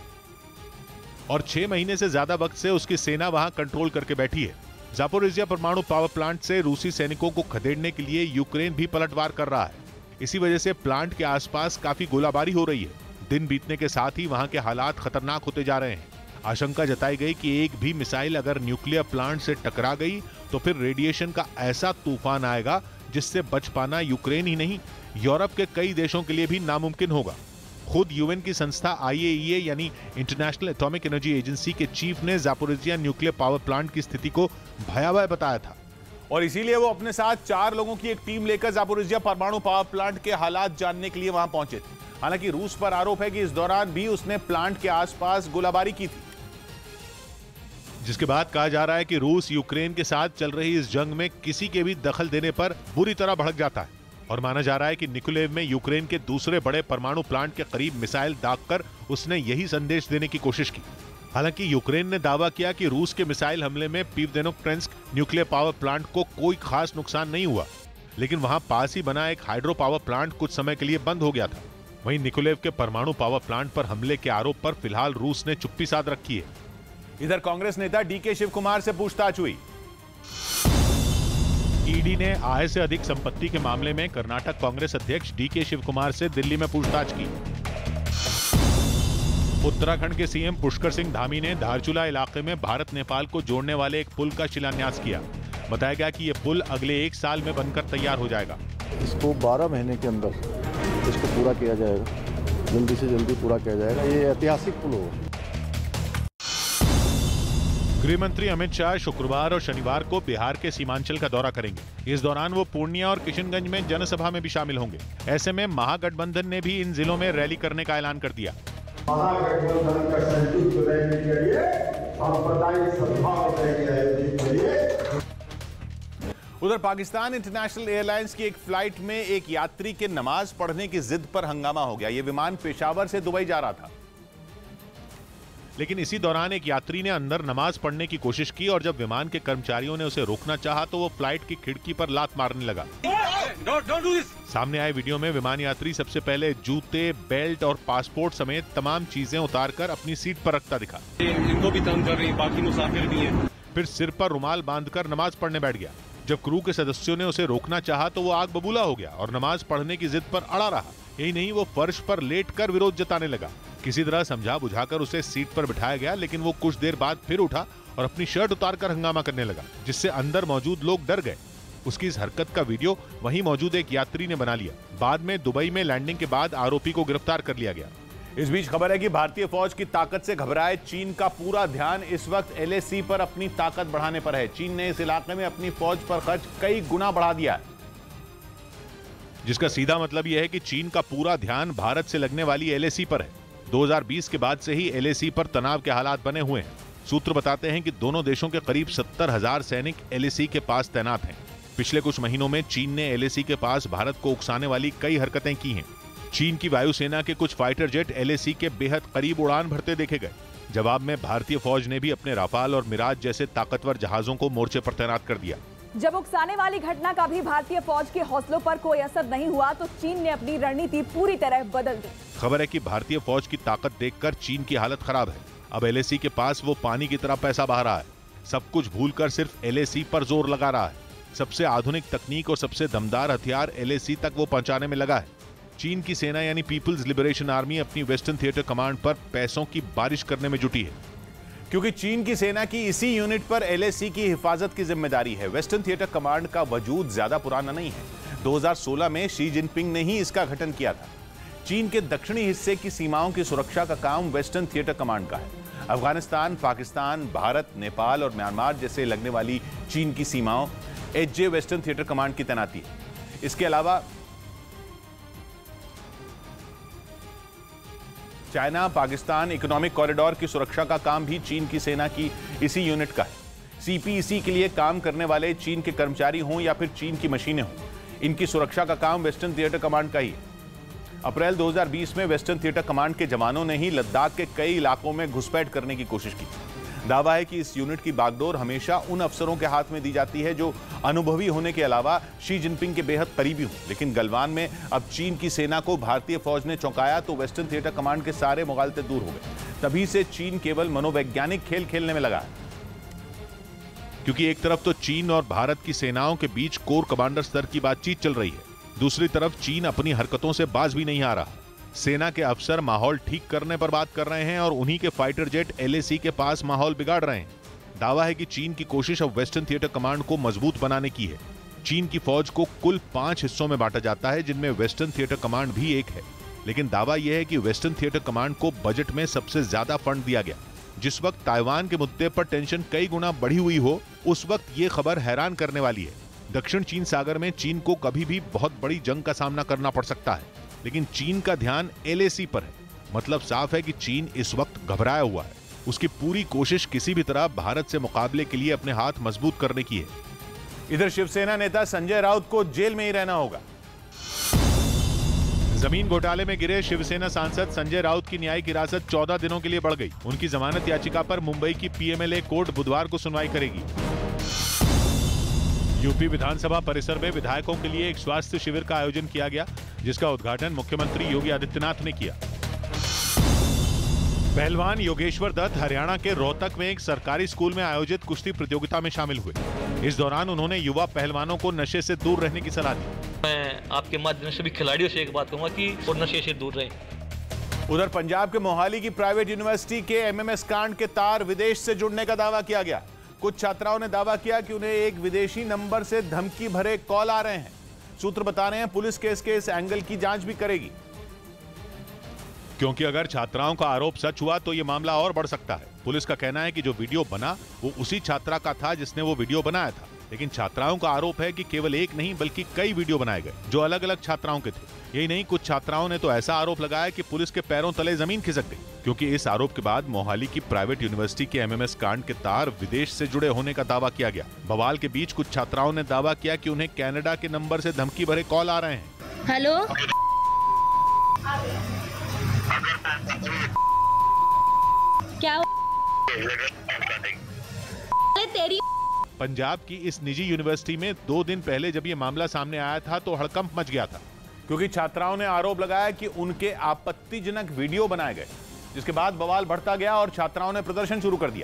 और छह महीने से ज्यादा वक्त से उसकी सेना वहां कंट्रोल करके बैठी है। ज़ापोरिज़िया परमाणु पावर प्लांट से रूसी सैनिकों को खदेड़ने के लिए यूक्रेन भी पलटवार कर रहा है। इसी वजह से प्लांट के आसपास काफी गोलाबारी हो रही है। दिन बीतने के साथ ही वहां के हालात खतरनाक होते जा रहे हैं। आशंका जताई गई कि एक भी मिसाइल अगर न्यूक्लियर प्लांट से टकरा गई तो फिर रेडिएशन का ऐसा तूफान आएगा जिससे बच पाना यूक्रेन ही नहीं, यूरोप के कई देशों के लिए भी नामुमकिन होगा। खुद यूएन की संस्था आई ए ई ए यानी इंटरनेशनल एटॉमिक एनर्जी एजेंसी के चीफ ने ज़ापोरिज़िया न्यूक्लियर पावर प्लांट की स्थिति को भयावह बताया था और इसीलिए वो अपने साथ चार लोगों की एक टीम लेकर ज़ापोरिज़िया परमाणु पावर प्लांट के हालात जानने के लिए वहां पहुंचे थे। हालांकि रूस पर आरोप है कि इस दौरान भी उसने प्लांट के आसपास गोलाबारी की थी, जिसके बाद कहा जा रहा है कि रूस यूक्रेन के साथ चल रही इस जंग में किसी के भी दखल देने पर बुरी तरह भड़क जाता है। और माना जा रहा है कि निकोलेव में यूक्रेन के दूसरे बड़े परमाणु प्लांट के करीब मिसाइल दागकर उसने यही संदेश देने की कोशिश की। हालांकि यूक्रेन ने दावा किया कि रूस के मिसाइल हमले में पीवदेनोक्रेंस्क न्यूक्लियर पावर प्लांट को कोई खास नुकसान नहीं हुआ, लेकिन वहां पास ही बना एक हाइड्रो पावर प्लांट कुछ समय के लिए बंद हो गया था। वहीं निकोलेव के परमाणु पावर प्लांट पर हमले के आरोप पर फिलहाल रूस ने चुप्पी साध रखी है। इधर कांग्रेस नेता डी के शिव कुमार से पूछताछ हुई। ईडी ने आय से अधिक संपत्ति के मामले में कर्नाटक कांग्रेस अध्यक्ष डी के शिव कुमार से दिल्ली में पूछताछ की। उत्तराखंड के सीएम पुष्कर सिंह धामी ने धारचूला इलाके में भारत नेपाल को जोड़ने वाले एक पुल का शिलान्यास किया। बताया गया कि यह पुल अगले एक साल में बनकर तैयार हो जाएगा। इसको बारह महीने के अंदर इसको पूरा किया जाएगा, जल्दी से जल्दी पूरा किया जाएगा। ये ऐतिहासिक पुल होगा। गृह मंत्री अमित शाह शुक्रवार और शनिवार को बिहार के सीमांचल का दौरा करेंगे। इस दौरान वो पूर्णिया और किशनगंज में जनसभा में भी शामिल होंगे। ऐसे में महागठबंधन ने भी इन जिलों में रैली करने का ऐलान कर दिया। महागठबंधन का संयुक्त रैली के लिए सांप्रदायिक सद्भाव करेंगे। उधर पाकिस्तान इंटरनेशनल एयरलाइंस की एक फ्लाइट में एक यात्री के नमाज पढ़ने की जिद पर हंगामा हो गया। यह विमान पेशावर से दुबई जा रहा था, लेकिन इसी दौरान एक यात्री ने अंदर नमाज पढ़ने की कोशिश की और जब विमान के कर्मचारियों ने उसे रोकना चाहा तो वो फ्लाइट की खिड़की पर लात मारने लगा। don't, don't do this. सामने आए वीडियो में विमान यात्री सबसे पहले जूते, बेल्ट और पासपोर्ट समेत तमाम चीजें उतारकर अपनी सीट पर रखता दिखा। इनको भी तंग कर रही, बाकी मुसाफिर भी हैं। फिर सिर पर रुमाल बांधकर नमाज पढ़ने बैठ गया। जब क्रू के सदस्यों ने उसे रोकना चाहा तो वो आग बबूला हो गया और नमाज पढ़ने की जिद पर अड़ा रहा। यही नहीं, वो फर्श पर लेटकर विरोध जताने लगा। किसी तरह समझा बुझाकर उसे सीट पर बिठाया गया, लेकिन वो कुछ देर बाद फिर उठा और अपनी शर्ट उतारकर हंगामा करने लगा, जिससे अंदर मौजूद लोग डर गए। उसकी इस हरकत का वीडियो वहीं मौजूद एक यात्री ने बना लिया। बाद में दुबई में लैंडिंग के बाद आरोपी को गिरफ्तार कर लिया गया। इस बीच खबर है कि भारतीय फौज की ताकत से घबराए चीन का पूरा ध्यान इस वक्त एल ए सी पर अपनी ताकत बढ़ाने पर है। चीन ने इस इलाके में अपनी फौज पर खर्च कई गुना बढ़ा दिया है, जिसका सीधा मतलब यह है कि चीन का पूरा ध्यान भारत से लगने वाली एल ए सी पर है। दो हज़ार बीस के बाद से ही एल ए सी पर तनाव के हालात बने हुए हैं। सूत्र बताते हैं कि दोनों देशों के करीब सत्तर हजार सैनिक एल ए सी के पास तैनात हैं। पिछले कुछ महीनों में चीन ने एल ए सी के पास भारत को उकसाने वाली कई हरकतें की हैं। चीन की वायुसेना के कुछ fighter jet L A C के बेहद करीब उड़ान भरते देखे गए। जवाब में भारतीय फौज ने भी अपने राफाल और मिराज जैसे ताकतवर जहाजों को मोर्चे पर तैनात कर दिया। जब उकसाने वाली घटना का भी भारतीय फौज के हौसलों पर कोई असर नहीं हुआ तो चीन ने अपनी रणनीति पूरी तरह बदल दी। खबर है कि भारतीय फौज की ताकत देखकर चीन की हालत खराब है। अब एलएसी के पास वो पानी की तरह पैसा बहा रहा है। सब कुछ भूलकर सिर्फ एलएसी पर जोर लगा रहा है। सबसे आधुनिक तकनीक और सबसे दमदार हथियार एलएसी तक वो पहुंचाने में लगा है। चीन की सेना यानी पीपल्स लिबरेशन आर्मी अपनी वेस्टर्न थिएटर कमांड पर पैसों की बारिश करने में जुटी है, क्योंकि चीन की सेना की इसी यूनिट पर एलएसी की हिफाजत की जिम्मेदारी है। वेस्टर्न थिएटर कमांड का वजूद ज्यादा पुराना नहीं है। दो हज़ार सोलह में शी जिनपिंग ने ही इसका गठन किया था। चीन के दक्षिणी हिस्से की सीमाओं की सुरक्षा का काम वेस्टर्न थिएटर कमांड का है। अफगानिस्तान, पाकिस्तान, भारत, नेपाल और म्यांमार जैसे लगने वाली चीन की सीमाओं एचजे वेस्टर्न थिएटर कमांड की तैनाती है। इसके अलावा चाइना पाकिस्तान इकोनॉमिक कॉरिडोर की सुरक्षा का काम भी चीन की सेना की इसी यूनिट का है। सीपीईसी के लिए काम करने वाले चीन के कर्मचारी हों या फिर चीन की मशीनें हों, इनकी सुरक्षा का काम वेस्टर्न थिएटर कमांड का ही है। अप्रैल दो हज़ार बीस में वेस्टर्न थिएटर कमांड के जवानों ने ही लद्दाख के कई इलाकों में घुसपैठ करने की कोशिश की। दावा है कि इस यूनिट की बागडोर हमेशा उन अफसरों के हाथ में दी जाती है जो अनुभवी होने के अलावा शी जिनपिंग के बेहद करीबी हों। लेकिन गलवान में अब चीन की सेना को भारतीय फौज ने चौंकाया तो वेस्टर्न थिएटर कमांड के सारे मुगालते दूर हो गए। तभी से चीन केवल मनोवैज्ञानिक खेल खेलने में लगा है, क्योंकि एक तरफ तो चीन और भारत की सेनाओं के बीच कोर कमांडर स्तर की बातचीत चल रही है, दूसरी तरफ चीन अपनी हरकतों से बाज भी नहीं आ रहा। सेना के अफसर माहौल ठीक करने पर बात कर रहे हैं और उन्हीं के फाइटर जेट एलएसी के पास माहौल बिगाड़ रहे हैं। दावा है कि चीन की कोशिश अब वेस्टर्न थिएटर कमांड को मजबूत बनाने की है। चीन की फौज को कुल पांच हिस्सों में बांटा जाता है, जिनमें वेस्टर्न थिएटर कमांड भी एक है। लेकिन दावा यह है कि वेस्टर्न थिएटर कमांड को बजट में सबसे ज्यादा फंड दिया गया। जिस वक्त ताइवान के मुद्दे पर टेंशन कई गुना बढ़ी हुई हो, उस वक्त ये खबर हैरान करने वाली है। दक्षिण चीन सागर में चीन को कभी भी बहुत बड़ी जंग का सामना करना पड़ सकता है, लेकिन चीन का ध्यान एलएसी पर है। मतलब साफ है कि चीन इस वक्त घबराया हुआ है। उसकी पूरी कोशिश किसी भी तरह भारत से मुकाबले के लिए अपने हाथ मजबूत करने की है। इधर शिवसेना नेता संजय राउत को जेल में ही रहना होगा। जमीन घोटाले में गिरे शिवसेना सांसद संजय राउत की न्यायिक हिरासत चौदह दिनों के लिए बढ़ गई। उनकी जमानत याचिका पर मुंबई की पीएमएलए कोर्ट बुधवार को सुनवाई करेगी। यूपी विधानसभा परिसर में विधायकों के लिए एक स्वास्थ्य शिविर का आयोजन किया गया, जिसका उद्घाटन मुख्यमंत्री योगी आदित्यनाथ ने किया। पहलवान योगेश्वर दत्त हरियाणा के रोहतक में एक सरकारी स्कूल में आयोजित कुश्ती प्रतियोगिता में शामिल हुए। इस दौरान उन्होंने युवा पहलवानों को नशे से दूर रहने की सलाह दी। मैं आपके माध्यम से भी खिलाड़ियों से एक बात कहूंगा कि वो नशे से दूर रहें। उधर पंजाब के मोहाली की प्राइवेट यूनिवर्सिटी के एमएमएस कांड के तार विदेश से जुड़ने का दावा किया गया। कुछ छात्राओं ने दावा किया कि उन्हें एक विदेशी नंबर से धमकी भरे कॉल आ रहे हैं। सूत्र बता रहे हैं पुलिस केस के इस एंगल की जांच भी करेगी, क्योंकि अगर छात्राओं का आरोप सच हुआ तो यह मामला और बढ़ सकता है। पुलिस का कहना है कि जो वीडियो बना वो उसी छात्रा का था जिसने वो वीडियो बनाया था, लेकिन छात्राओं का आरोप है कि केवल एक नहीं बल्कि कई वीडियो बनाए गए जो अलग अलग छात्राओं के थे। यही नहीं, कुछ छात्राओं ने तो ऐसा आरोप लगाया कि पुलिस के पैरों तले जमीन खिसक गई, क्योंकि इस आरोप के बाद मोहाली की प्राइवेट यूनिवर्सिटी के एमएमएस कांड के तार विदेश से जुड़े होने का दावा किया गया। बवाल के बीच कुछ छात्राओं ने दावा किया कि उन्हें कनाडा के नंबर से धमकी भरे कॉल आ रहे हैं। हेलो, क्या तेरी पंजाब की इस निजी यूनिवर्सिटी में दो दिन पहले जब ये मामला सामने आया था तो हड़कंप मच गया था, क्योंकि छात्राओं ने आरोप लगाया कि उनके आपत्तिजनक वीडियो बनाए गए, जिसके बाद बवाल बढ़ता गया और छात्राओं ने प्रदर्शन शुरू कर दिया।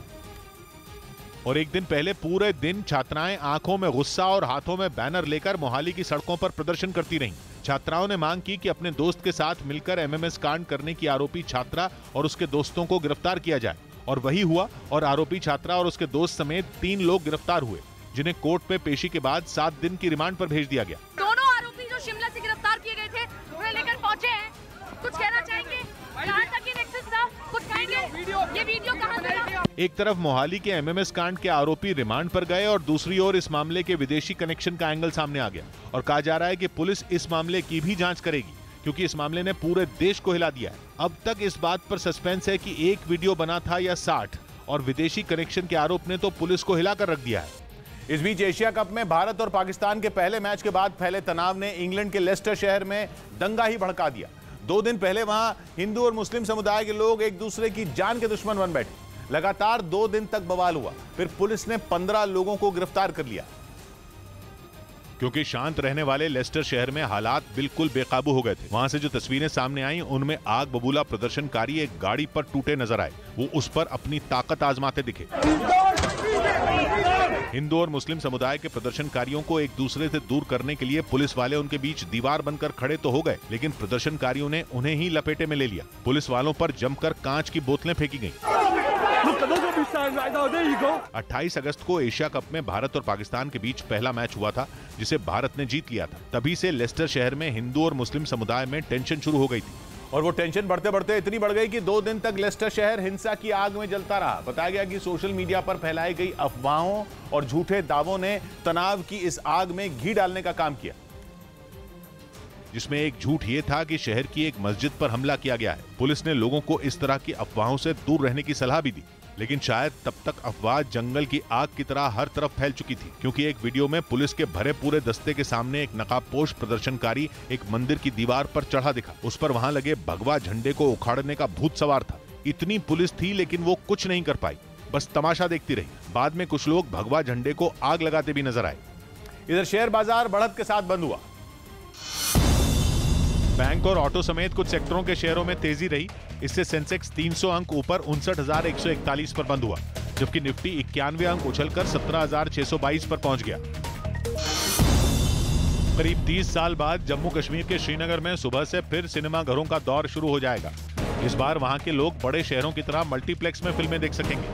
और एक दिन पहले पूरे दिन छात्राएं आंखों में गुस्सा और हाथों में बैनर लेकर मोहाली की सड़कों पर प्रदर्शन करती रहीं। छात्राओं ने मांग की कि अपने दोस्त के साथ मिलकर एमएमएस कांड करने की आरोपी छात्रा और उसके दोस्तों को गिरफ्तार किया जाए, और वही हुआ और आरोपी छात्रा और उसके दोस्त समेत तीन लोग गिरफ्तार हुए, जिन्हें कोर्ट में पेशी के बाद सात दिन की रिमांड पर भेज दिया गया। दोनों आरोपी जो शिमला से गिरफ्तार किए गए थे उन्हें लेकर पहुंचे हैं। कुछ कहना चाहेंगे? कहां तक ये नेक्सस था? कुछ कहेंगे? ये वीडियो कहां से था? एक तरफ मोहाली के एमएमएस कांड के आरोपी रिमांड पर गए और दूसरी ओर इस मामले के विदेशी कनेक्शन का एंगल सामने आ गया, और कहा जा रहा है कि पुलिस इस मामले की भी जांच करेगी, क्योंकि इस मामले ने पूरे देश को हिला दिया है। अब तक इस बात पर सस्पेंस है कि एक वीडियो बना था या साठ, और विदेशी कनेक्शन के आरोप ने तो पुलिस को हिलाकर रख दिया है। इस बीच एशिया कप में भारत और पाकिस्तान के पहले मैच के बाद फैले तनाव ने इंग्लैंड के लेस्टर शहर में दंगा ही भड़का दिया। दो दिन पहले वहां हिंदू और मुस्लिम समुदाय के लोग एक दूसरे की जान के दुश्मन बन बैठे। लगातार दो दिन तक बवाल हुआ, फिर पुलिस ने पंद्रह लोगों को गिरफ्तार कर लिया। क्योंकि शांत रहने वाले लेस्टर शहर में हालात बिल्कुल बेकाबू हो गए थे। वहां से जो तस्वीरें सामने आई उनमें आग बबूला प्रदर्शनकारी एक गाड़ी पर टूटे नजर आए। वो उस पर अपनी ताकत आजमाते दिखे। हिंदू और मुस्लिम समुदाय के प्रदर्शनकारियों को एक दूसरे से दूर करने के लिए पुलिस वाले उनके बीच दीवार बनकर खड़े तो हो गए, लेकिन प्रदर्शनकारियों ने उन्हें ही लपेटे में ले लिया। पुलिस वालों पर जमकर कांच की बोतलें फेंकी गईं। अट्ठाईस अगस्त को एशिया कप में भारत और पाकिस्तान के बीच पहला मैच हुआ था, जिसे भारत ने जीत लिया था। तभी से लेस्टर शहर में हिंदू और मुस्लिम समुदाय में टेंशन शुरू हो गई थी। और वो टेंशन बढ़ते बढ़ते इतनी बढ़ गई कि दो दिन तक लेस्टर शहर हिंसा की आग में जलता रहा। बताया गया कि सोशल मीडिया पर फैलाई गई अफवाहों और झूठे दावों ने तनाव की इस आग में घी डालने का काम किया, जिसमें एक झूठ ये था कि शहर की एक मस्जिद पर हमला किया गया है। पुलिस ने लोगों को इस तरह की अफवाहों से दूर रहने की सलाह भी दी, लेकिन शायद तब तक अफवाह जंगल की आग की तरह हर तरफ फैल चुकी थी, क्योंकि एक वीडियो में पुलिस के भरे पूरे दस्ते के सामने एक नकाबपोश प्रदर्शनकारी एक मंदिर की दीवार पर चढ़ा दिखा। उस पर वहां लगे भगवा झंडे को उखाड़ने का भूत सवार था। इतनी पुलिस थी लेकिन वो कुछ नहीं कर पाई, बस तमाशा देखती रही। बाद में कुछ लोग भगवा झंडे को आग लगाते भी नजर आए। इधर शेयर बाजार बढ़त के साथ बंद हुआ। बैंक और ऑटो समेत कुछ सेक्टरों के शेयरों में तेजी रही। इससे सेंसेक्स तीन सौ अंक ऊपर उनसठ हजार एक सौ इकतालीस पर बंद हुआ, जबकि निफ्टी इक्यानवे अंक उछलकर सत्रह हजार छह सौ बाईस पर पहुंच गया। करीब तीस साल बाद जम्मू कश्मीर के श्रीनगर में सुबह से फिर सिनेमा घरों का दौर शुरू हो जाएगा। इस बार वहां के लोग बड़े शहरों की तरह मल्टीप्लेक्स में फिल्में देख सकेंगे।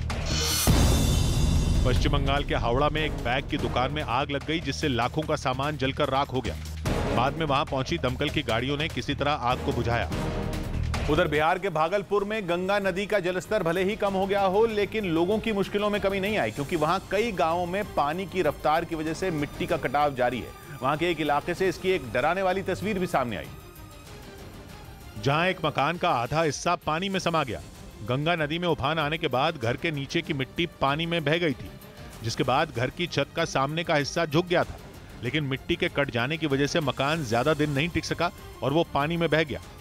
पश्चिम बंगाल के हावड़ा में एक बैग की दुकान में आग लग गई, जिससे लाखों का सामान जलकर राख हो गया। बाद में वहां पहुंची दमकल की गाड़ियों ने किसी तरह आग को बुझाया। उधर बिहार के भागलपुर में गंगा नदी का जलस्तर भले ही कम हो गया हो, लेकिन लोगों की मुश्किलों में कमी नहीं आई, क्योंकि वहां कई गांवों में पानी की रफ्तार की वजह से मिट्टी का कटाव जारी है। वहां के एक इलाके से इसकी एक डराने वाली तस्वीर भी सामने आई, जहां एक मकान का आधा हिस्सा पानी में समा गया। गंगा नदी में उफान आने के बाद घर के नीचे की मिट्टी पानी में बह गई थी, जिसके बाद घर की छत का सामने का हिस्सा झुक गया था, लेकिन मिट्टी के कट जाने की वजह से मकान ज्यादा दिन नहीं टिक सका और वो पानी में बह गया।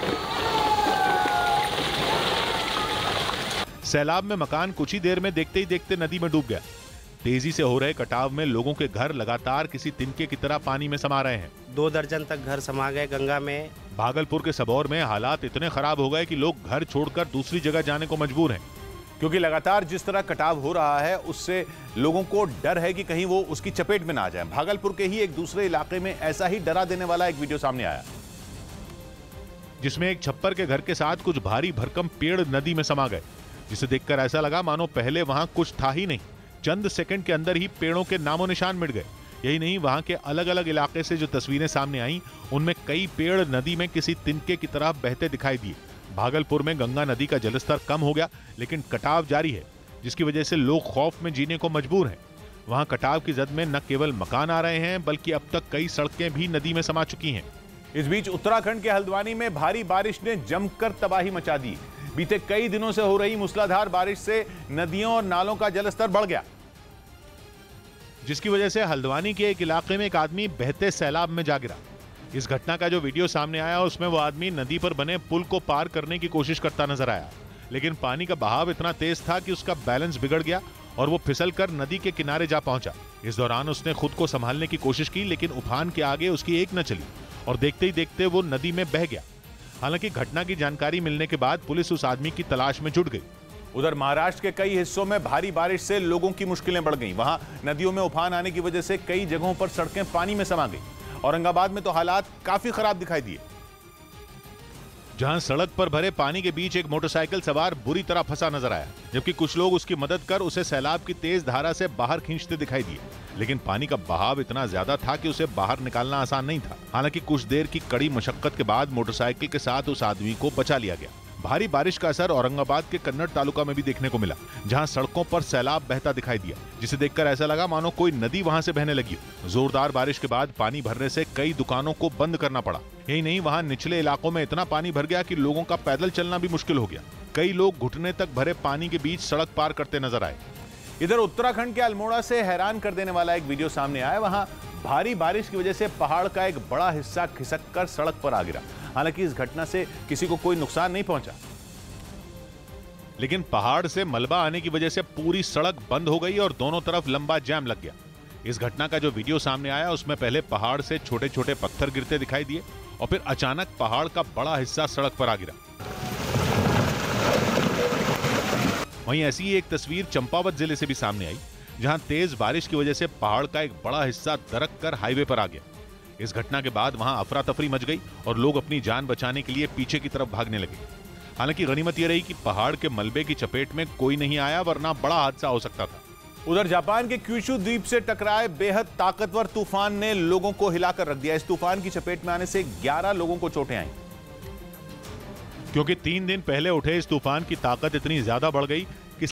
सैलाब में मकान कुछ ही देर में देखते ही देखते नदी में डूब गया। तेजी से हो रहे कटाव में लोगों के घर लगातार किसी तिनके की तरह पानी में समा रहे हैं। दो दर्जन तक घर समा गए गंगा में। भागलपुर के सबौर में हालात इतने खराब हो गए कि लोग घर छोड़कर दूसरी जगह जाने को मजबूर हैं, क्योंकि लगातार जिस तरह कटाव हो रहा है उससे लोगों को डर है कि कहीं वो उसकी चपेट में ना आ जाए। भागलपुर के ही एक दूसरे इलाके में ऐसा ही डरा देने वाला एक वीडियो सामने आया, जिसमें एक छप्पर के घर के साथ कुछ भारी भरकम पेड़ नदी में समा गए, जिसे देखकर ऐसा लगा मानो पहले वहां कुछ था ही नहीं। चंद सेकंड के अंदर ही पेड़ों के नामो निशान मिट गए। यही नहीं, वहां के अलग अलग इलाके से जो तस्वीरें सामने आई उनमें कई पेड़ नदी में किसी तिनके की तरह बहते दिखाई दिए। भागलपुर में गंगा नदी का जलस्तर कम हो गया, लेकिन कटाव जारी है, जिसकी वजह से लोग खौफ में जीने को मजबूर हैं। वहां कटाव की जद में न केवल मकान आ रहे हैं, बल्कि अब तक कई सड़कें भी नदी में समा चुकी हैं। इस बीच उत्तराखंड के हल्द्वानी में भारी बारिश ने जमकर तबाही मचा दी। बीते कई दिनों से हो रही मूसलाधार बारिश से नदियों और नालों का जलस्तर बढ़ गया, जिसकी वजह से हल्द्वानी के एक इलाके में एक आदमी बहते सैलाब में जा गिरा। इस घटना का जो वीडियो सामने आया उसमें वो आदमी नदी पर बने पुल को पार करने की कोशिश करता नजर आया, लेकिन पानी का बहाव इतना तेज था कि उसका बैलेंस बिगड़ गया और वो फिसलकर नदी के किनारे जा पहुंचा। इस दौरान उसने खुद को संभालने की कोशिश की, लेकिन उफान के आगे उसकी एक न चली और देखते ही देखते वो नदी में बह गया। हालांकि घटना की जानकारी मिलने के बाद पुलिस उस आदमी की तलाश में जुट गई। उधर महाराष्ट्र के कई हिस्सों में भारी बारिश से लोगों की मुश्किलें बढ़ गईं। वहां नदियों में उफान आने की वजह से कई जगहों पर सड़कें पानी में समा गई। औरंगाबाद में तो हालात काफी खराब दिखाई दिए, जहां सड़क पर भरे पानी के बीच एक मोटरसाइकिल सवार बुरी तरह फंसा नजर आया, जबकि कुछ लोग उसकी मदद कर उसे सैलाब की तेज धारा से बाहर खींचते दिखाई दिए। लेकिन पानी का बहाव इतना ज्यादा था कि उसे बाहर निकालना आसान नहीं था। हालांकि कुछ देर की कड़ी मशक्कत के बाद मोटरसाइकिल के साथ उस आदमी को बचा लिया गया। भारी बारिश का असर औरंगाबाद के कन्नड़ तालुका में भी देखने को मिला, जहां सड़कों पर सैलाब बहता दिखाई दिया, जिसे देखकर ऐसा लगा मानो कोई नदी वहां से बहने लगी हो। जोरदार बारिश के बाद पानी भरने से कई दुकानों को बंद करना पड़ा। यही नहीं, वहां निचले इलाकों में इतना पानी भर गया कि लोगों का पैदल चलना भी मुश्किल हो गया। कई लोग घुटने तक भरे पानी के बीच सड़क पार करते नजर आए। इधर उत्तराखंड के अल्मोड़ा से हैरान कर देने वाला एक वीडियो सामने आया। वहां भारी बारिश की वजह से पहाड़ का एक बड़ा हिस्सा खिसक कर सड़क पर आ गिरा। हालांकि इस घटना से किसी को कोई नुकसान नहीं पहुंचा, लेकिन पहाड़ से मलबा आने की वजह से पूरी सड़क बंद हो गई और दोनों तरफ लंबा जाम लग गया। इस घटना का जो वीडियो सामने आया उसमें पहले पहाड़ से छोटे छोटे पत्थर गिरते दिखाई दिए और फिर अचानक पहाड़ का बड़ा हिस्सा सड़क पर आ गिरा। वहीं ऐसी ही एक तस्वीर चंपावत जिले से भी सामने आई, जहां तेज बारिश की वजह से पहाड़ का एक बड़ा हिस्सा दरक कर हाईवे पर आ गया। इस घटना के बाद वहां अफरा तफरी मच गई और लोग अपनी जान बचाने के लिए पीछे की तरफ भागने लगे। हालांकि गनीमत यह रही कि पहाड़ के मलबे की चपेट में कोई नहीं आया, वरना बड़ा हादसा हो सकता था। उधर जापान के क्यूशू द्वीप से टकराए बेहद ताकतवर तूफान ने लोगों को हिलाकर रख दिया। इस तूफान की चपेट में आने से ग्यारह लोगों को चोटें आईं। क्योंकि तीन दिन पहले उठे इस तूफान की ताकत इतनी ज्यादा बढ़ गई कि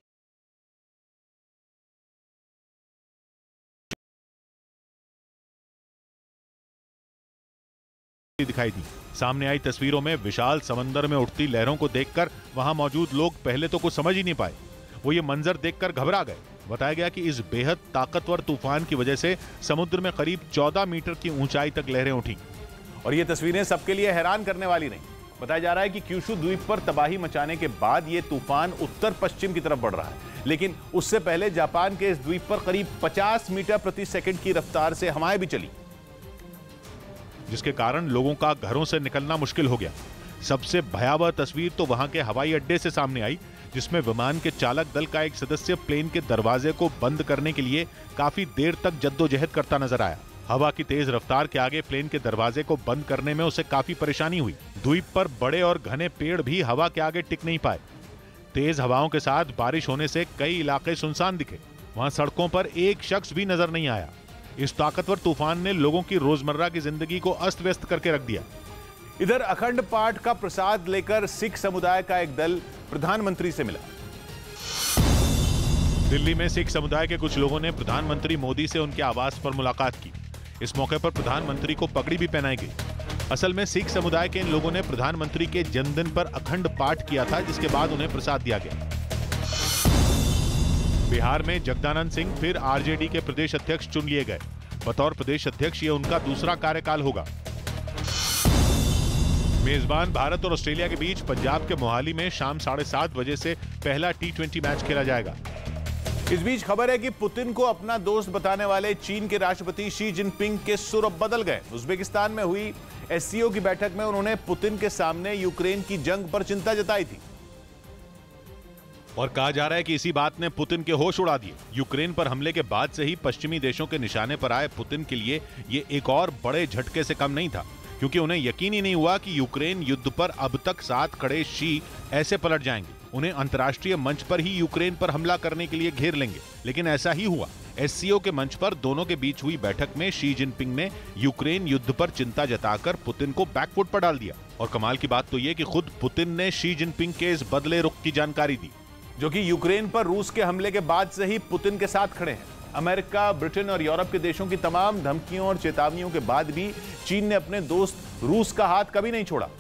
दिखाई दी। सामने आई तस्वीरों में विशाल समंदर में उठती लहरों को देखकर वहां मौजूद लोग पहले तो कुछ समझ ही नहीं पाए। वो ये मंजर देखकर घबरा गए। बताया गया कि इस बेहद ताकतवर तूफान की वजह से समुद्र में करीब चौदह मीटर की ऊंचाई तक लहरें उठी और ये तस्वीरें सबके लिए हैरान करने वाली नहीं। बताया जा रहा है कि क्यूशू द्वीप पर तबाही मचाने के बाद ये तूफान उत्तर पश्चिम की तरफ बढ़ रहा है, लेकिन उससे पहले जापान के इस द्वीप पर करीब पचास मीटर प्रति सेकंड की रफ्तार से हवाएं भी चली, जिसके कारण लोगों का घरों से निकलना मुश्किल हो गया। सबसे भयावह तस्वीर तो वहां के हवाई अड्डे से सामने आई, जिसमें विमान के चालक दल का एक सदस्य प्लेन के दरवाजे को बंद करने के लिए काफी देर तक जद्दोजहद करता नजर आया। हवा की तेज रफ्तार के आगे प्लेन के दरवाजे को बंद करने में उसे काफी परेशानी हुई। द्वीप पर बड़े और घने पेड़ भी हवा के आगे टिक नहीं पाए। तेज हवाओं के साथ बारिश होने से कई इलाके सुनसान दिखे। वहां सड़कों पर एक शख्स भी नजर नहीं आया। इस ताकतवर तूफान ने लोगों की रोजमर्रा की जिंदगी को अस्त व्यस्त करके रख दिया। इधर अखंड पाठ का प्रसाद लेकर सिख समुदाय का एक दल प्रधानमंत्री से मिला। दिल्ली में सिख समुदाय के कुछ लोगों ने प्रधानमंत्री मोदी से उनके आवास पर मुलाकात की। इस मौके पर प्रधानमंत्री को पगड़ी भी पहनाई गई। असल में सिख समुदाय के इन लोगों ने प्रधानमंत्री के जन्मदिन पर अखंड पाठ किया था, जिसके बाद उन्हें प्रसाद दिया गया। बिहार में जगदानंद सिंह फिर आरजेडी के प्रदेश अध्यक्ष चुन लिए गए। बतौर प्रदेश अध्यक्ष ये उनका दूसरा कार्यकाल होगा। मेजबान भारत और ऑस्ट्रेलिया के बीच पंजाब के मोहाली में शाम साढ़े सात बजे से पहला टी ट्वेंटी मैच खेला जाएगा। इस बीच खबर है कि पुतिन को अपना दोस्त बताने वाले चीन के राष्ट्रपति शी जिनपिंग के सुर अब बदल गए। उज्बेकिस्तान में हुई एससीओ की बैठक में उन्होंने पुतिन के सामने यूक्रेन की जंग पर चिंता जताई थी और कहा जा रहा है कि इसी बात ने पुतिन के होश उड़ा दिए। यूक्रेन पर हमले के बाद से ही पश्चिमी देशों के निशाने पर आए पुतिन के लिए ये एक और बड़े झटके से कम नहीं था, क्योंकि उन्हें यकीन ही नहीं हुआ कि यूक्रेन युद्ध पर अब तक साथ खड़े शी ऐसे पलट जाएंगे। उन्हें अंतर्राष्ट्रीय मंच पर ही यूक्रेन पर हमला करने के लिए घेर लेंगे, लेकिन ऐसा ही हुआ। एससीओ के मंच पर दोनों के बीच हुई बैठक में शी जिनपिंग ने यूक्रेन युद्ध पर चिंता जताकर पुतिन को बैकफुट पर डाल दिया। और कमाल की बात तो ये कि खुद पुतिन ने शी जिनपिंग के इस बदले रुख की जानकारी दी, जो कि यूक्रेन पर रूस के हमले के बाद से ही पुतिन के साथ खड़े हैं। अमेरिका, ब्रिटेन और यूरोप के देशों की तमाम धमकियों और चेतावनियों के बाद भी चीन ने अपने दोस्त रूस का हाथ कभी नहीं छोड़ा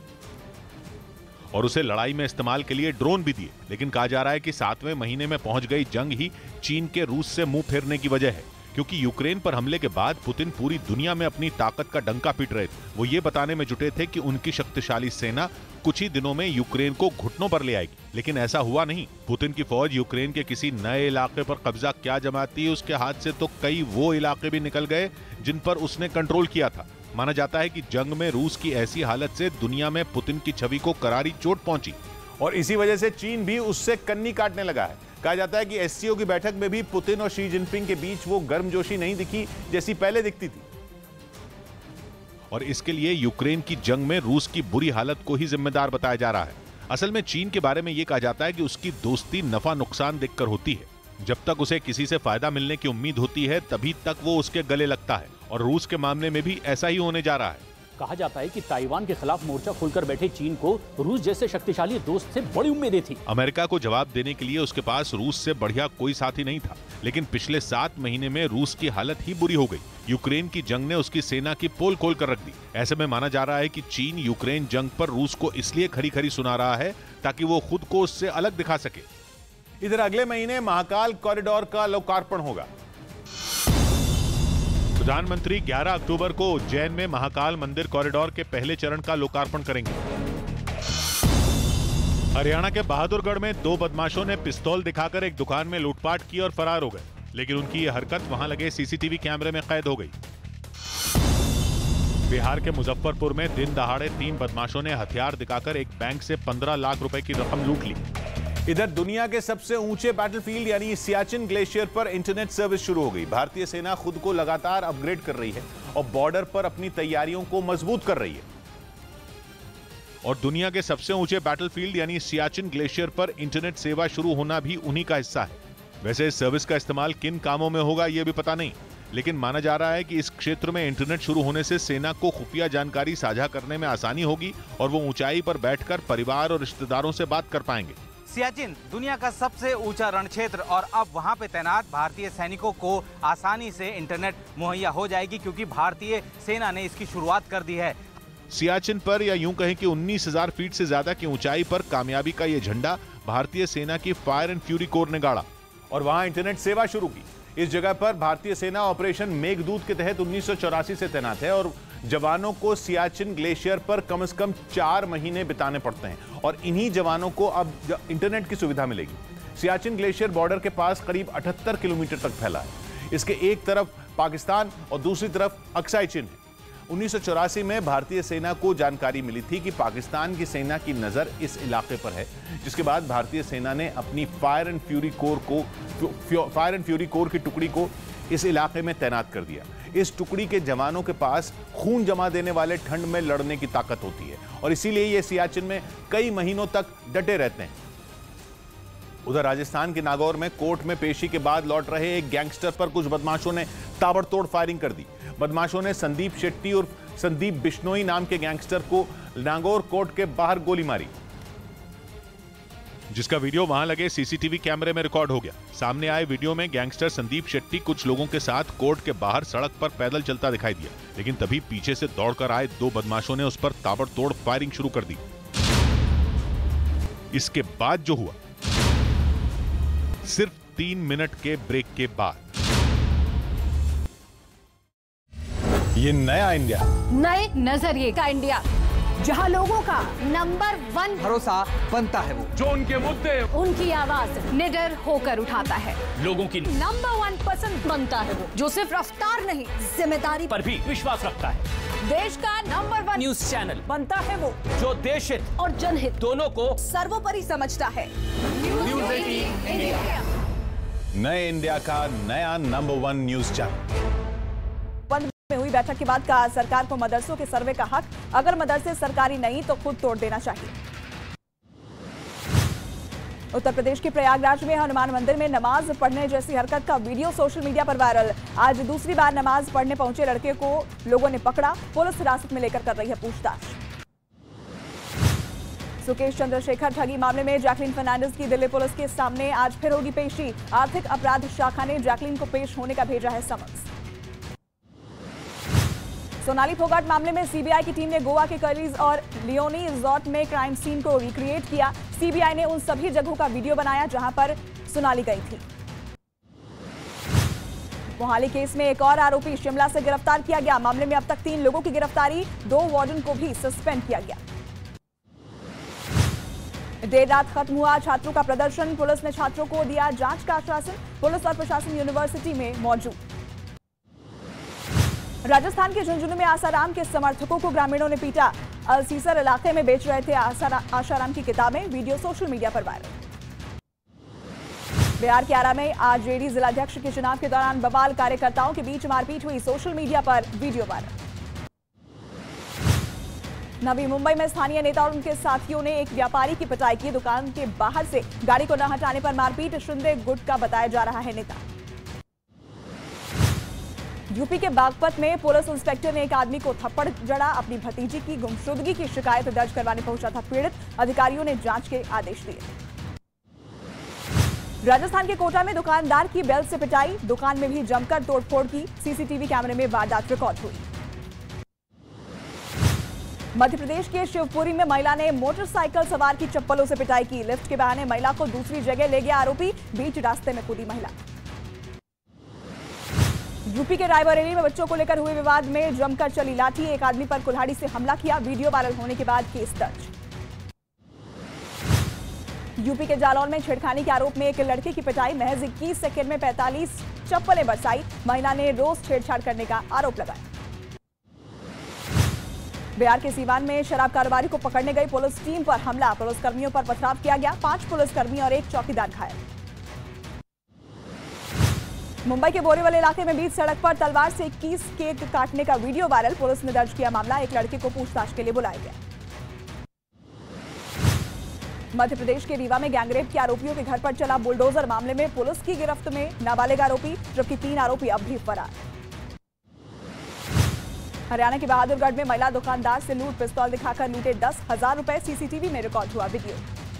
और उसे लड़ाई में इस्तेमाल के लिए ड्रोन भी दिए। लेकिन कहा जा रहा है कि सातवें महीने में पहुंच गई जंग ही चीन के रूस से मुंह फेरने की वजह है, क्योंकि यूक्रेन पर हमले के बाद पुतिन पूरी दुनिया में अपनी ताकत का डंका पीट रहे थे। वो ये बताने में जुटे थे कि उनकी शक्तिशाली सेना कुछ ही दिनों में यूक्रेन को घुटनों पर ले आएगी, लेकिन ऐसा हुआ नहीं। पुतिन की फौज यूक्रेन के किसी नए इलाके पर कब्जा क्या जमाती, उसके हाथ से तो कई वो इलाके भी निकल गए जिन पर उसने कंट्रोल किया था। माना जाता है कि जंग में रूस की ऐसी हालत से दुनिया में पुतिन की छवि को करारी चोट पहुंची और इसी वजह से चीन भी उससे कन्नी काटने लगा है। कहा जाता है कि एससीओ की बैठक में भी पुतिन और शी जिनपिंग के बीच वो गर्मजोशी नहीं दिखी जैसी पहले दिखती थी और इसके लिए यूक्रेन की जंग में रूस की बुरी हालत को ही जिम्मेदार बताया जा रहा है। असल में चीन के बारे में यह कहा जाता है कि उसकी दोस्ती नफा नुकसान देखकर होती है। जब तक उसे किसी से फायदा मिलने की उम्मीद होती है तभी तक वो उसके गले लगता है और रूस के मामले में भी ऐसा ही होने जा रहा है। कहा जाता है कि ताइवान के खिलाफ मोर्चा खोलकर बैठे चीन को रूस जैसे शक्तिशाली दोस्त से बड़ी उम्मीदें थी। अमेरिका को जवाब देने के लिए उसके पास रूस से बढ़िया कोई साथी नहीं था, लेकिन पिछले सात महीने में रूस की हालत ही बुरी हो गई। यूक्रेन की जंग ने उसकी सेना की पोल खोल कर रख दी। ऐसे में माना जा रहा है कि चीन यूक्रेन जंग पर रूस को इसलिए खरी खरी सुना रहा है ताकि वो खुद को उससे अलग दिखा सके। इधर अगले महीने महाकाल कॉरिडोर का लोकार्पण होगा। प्रधानमंत्री ग्यारह अक्टूबर को उज्जैन में महाकाल मंदिर कॉरिडोर के पहले चरण का लोकार्पण करेंगे। हरियाणा के बहादुरगढ़ में दो बदमाशों ने पिस्तौल दिखाकर एक दुकान में लूटपाट की और फरार हो गए। लेकिन उनकी ये हरकत वहां लगे सीसीटीवी कैमरे में कैद हो गई। बिहार के मुजफ्फरपुर में दिन दहाड़े तीन बदमाशों ने हथियार दिखाकर एक बैंक से पंद्रह लाख रुपए की रकम लूट ली। इधर दुनिया के सबसे ऊंचे बैटलफील्ड यानी सियाचिन ग्लेशियर पर इंटरनेट सर्विस शुरू हो गई। भारतीय सेना खुद को लगातार अपग्रेड कर रही है और बॉर्डर पर अपनी तैयारियों को मजबूत कर रही है। और दुनिया के सबसे ऊंचे बैटलफील्ड यानी सियाचिन ग्लेशियर पर इंटरनेट सेवा शुरू होना भी उन्हीं का हिस्सा है। वैसे इस सर्विस का इस्तेमाल किन कामों में होगा यह भी पता नहीं, लेकिन माना जा रहा है कि इस क्षेत्र में इंटरनेट शुरू होने से सेना को खुफिया जानकारी साझा करने में आसानी होगी और वो ऊंचाई पर बैठकर परिवार और रिश्तेदारों से बात कर पाएंगे। सियाचिन दुनिया का सबसे ऊंचा रण क्षेत्र और अब वहां पे तैनात भारतीय सैनिकों को आसानी से इंटरनेट मुहैया हो जाएगी, क्योंकि भारतीय सेना ने इसकी शुरुआत कर दी है। सियाचिन पर या यूं कहें कि उन्नीस हज़ार फीट से ज्यादा की ऊंचाई पर कामयाबी का ये झंडा भारतीय सेना की फायर एंड फ्यूरी कोर ने गाड़ा और वहां इंटरनेट सेवा शुरू की। इस जगह पर भारतीय सेना ऑपरेशन मेघदूत के तहत उन्नीस सौ चौरासी से तैनात है और जवानों को सियाचिन ग्लेशियर पर कम से कम चार महीने बिताने पड़ते हैं और इन्हीं जवानों को अब इंटरनेट की सुविधा मिलेगी। सियाचिन ग्लेशियर बॉर्डर के पास करीब अठहत्तर किलोमीटर तक फैला है। इसके एक तरफ पाकिस्तान और दूसरी तरफ अक्साई चीन है। उन्नीस सौ चौरासी में भारतीय सेना को जानकारी मिली थी कि पाकिस्तान की सेना की नजर इस इलाके पर है, जिसके बाद भारतीय सेना ने अपनी फायर एंड फ्यूरी कोर को फायर एंड फ्यूरी कोर की टुकड़ी को इस इलाके में तैनात कर दिया। इस टुकड़ी के जवानों के पास खून जमा देने वाले ठंड में लड़ने की ताकत होती है और इसीलिए ये सियाचिन में कई महीनों तक डटे रहते हैं। उधर राजस्थान के नागौर में कोर्ट में पेशी के बाद लौट रहे एक गैंगस्टर पर कुछ बदमाशों ने ताबड़तोड़ फायरिंग कर दी। बदमाशों ने संदीप शेट्टी और संदीप बिश्नोई नाम के गैंगस्टर को नागौर कोर्ट के बाहर गोली मारी, जिसका वीडियो वहां लगे सीसीटीवी कैमरे में रिकॉर्ड हो गया। सामने आए वीडियो में गैंगस्टर संदीप शेट्टी कुछ लोगों के साथ कोर्ट के बाहर सड़क पर पैदल चलता दिखाई दिया, लेकिन तभी पीछे से दौड़कर आए दो बदमाशों ने उस पर ताबड़तोड़ फायरिंग शुरू कर दी। इसके बाद जो हुआ, सिर्फ तीन मिनट के ब्रेक के बाद ये नया इंडिया, नए नजरिए का इंडिया, जहां लोगों का नंबर वन भरोसा बनता है, वो जो उनके मुद्दे उनकी आवाज निडर होकर उठाता है, लोगों की नंबर वन पसंद बनता है, वो जो सिर्फ रफ्तार नहीं जिम्मेदारी पर भी विश्वास रखता है। देश का नंबर वन न्यूज चैनल बनता है वो जो देश हित और जनहित दोनों को सर्वोपरि समझता है। न्यूज एटीन इंडिया, नए इंडिया का नया नंबर वन न्यूज चैनल। में हुई बैठक के बाद कहा सरकार को मदरसों के सर्वे का हक, अगर मदरसे सरकारी नहीं तो खुद तोड़ देना चाहिए। उत्तर प्रदेश के प्रयागराज में हनुमान मंदिर में नमाज पढ़ने जैसी हरकत का वीडियो सोशल मीडिया पर वायरल। आज दूसरी बार नमाज पढ़ने पहुंचे लड़के को लोगों ने पकड़ा, पुलिस हिरासत में लेकर कर रही है पूछताछ। सुकेश चंद्रशेखर ठगी मामले में जैकलीन फर्नांडिस की दिल्ली पुलिस के सामने आज फिर होगी पेशी। आर्थिक अपराध शाखा ने जैकलीन को पेश होने का भेजा है समन्स। सोनाली फोगाट मामले में सीबीआई की टीम ने गोवा के कलीज और लियोनी रिजॉर्ट में क्राइम सीन को रिक्रिएट किया। सीबीआई ने उन सभी जगहों का वीडियो बनाया जहां पर सोनाली गई थी। मोहाली केस में एक और आरोपी शिमला से गिरफ्तार किया गया। मामले में अब तक तीन लोगों की गिरफ्तारी, दो वार्डन को भी सस्पेंड किया गया। देर रात खत्म हुआ छात्रों का प्रदर्शन, पुलिस ने छात्रों को दिया जांच का आश्वासन। पुलिस और प्रशासन यूनिवर्सिटी में मौजूद। राजस्थान के झुंझुनू में आसाराम के समर्थकों को ग्रामीणों ने पीटा। अलसीसर इलाके में बेच रहे थे आसाराम की किताबें, वीडियो सोशल मीडिया पर वायरल। बिहार के आरा में आज जेडी जिलाध्यक्ष के चुनाव के दौरान बवाल, कार्यकर्ताओं के बीच मारपीट हुई, सोशल मीडिया पर वीडियो वायरल। नवी मुंबई में स्थानीय नेता और उनके साथियों ने एक व्यापारी की पिटाई की। दुकान के बाहर से गाड़ी को न हटाने पर मारपीट, शिंदे गुट का बताया जा रहा है नेता। यूपी के बागपत में पुलिस इंस्पेक्टर ने एक आदमी को थप्पड़ जड़ा। अपनी भतीजी की गुमशुदगी की शिकायत दर्ज करवाने पहुंचा था पीड़ित, अधिकारियों ने जांच के आदेश दिए। राजस्थान के कोटा में दुकानदार की बेल्ट से पिटाई, दुकान में भी जमकर तोड़फोड़ की, सीसीटीवी कैमरे में वारदात रिकॉर्ड हुई। मध्य प्रदेश के शिवपुरी में महिला ने मोटरसाइकिल सवार की चप्पलों से पिटाई की। लिफ्ट के बहाने महिला को दूसरी जगह ले गया आरोपी, बीच रास्ते में कूदी महिला। यूपी के रायबरेली में बच्चों को लेकर हुए विवाद में जमकर चली लाठी, एक आदमी पर कुल्हाड़ी से हमला किया, वीडियो वायरल होने के बाद केस दर्ज। यूपी के जालौन में छेड़खानी के आरोप में एक लड़के की पिटाई, महज इक्कीस सेकंड में पैंतालीस चप्पलें बरसाई। महिला ने रोज छेड़छाड़ करने का आरोप लगाया। बिहार के सीवान में शराब कारोबारी को पकड़ने गई पुलिस टीम पर हमला, पुलिसकर्मियों पर पथराव किया गया। पांच पुलिसकर्मी और एक चौकीदार घायल। मुंबई के बोरीवली इलाके में बीच सड़क पर तलवार से इक्कीस केक काटने का वीडियो वायरल, पुलिस ने दर्ज किया मामला। एक लड़के को पूछताछ के लिए बुलाया गया। मध्य प्रदेश के रीवा में गैंगरेप के आरोपियों के घर पर चला बुलडोजर, मामले में पुलिस की गिरफ्त में नाबालिग आरोपी, जबकि तीन आरोपी अब भी फरार। हरियाणा के बहादुरगढ़ में महिला दुकानदार से लूट, पिस्तौल दिखाकर लूटे दस हजार रुपए, सीसीटीवी में रिकॉर्ड हुआ वीडियो।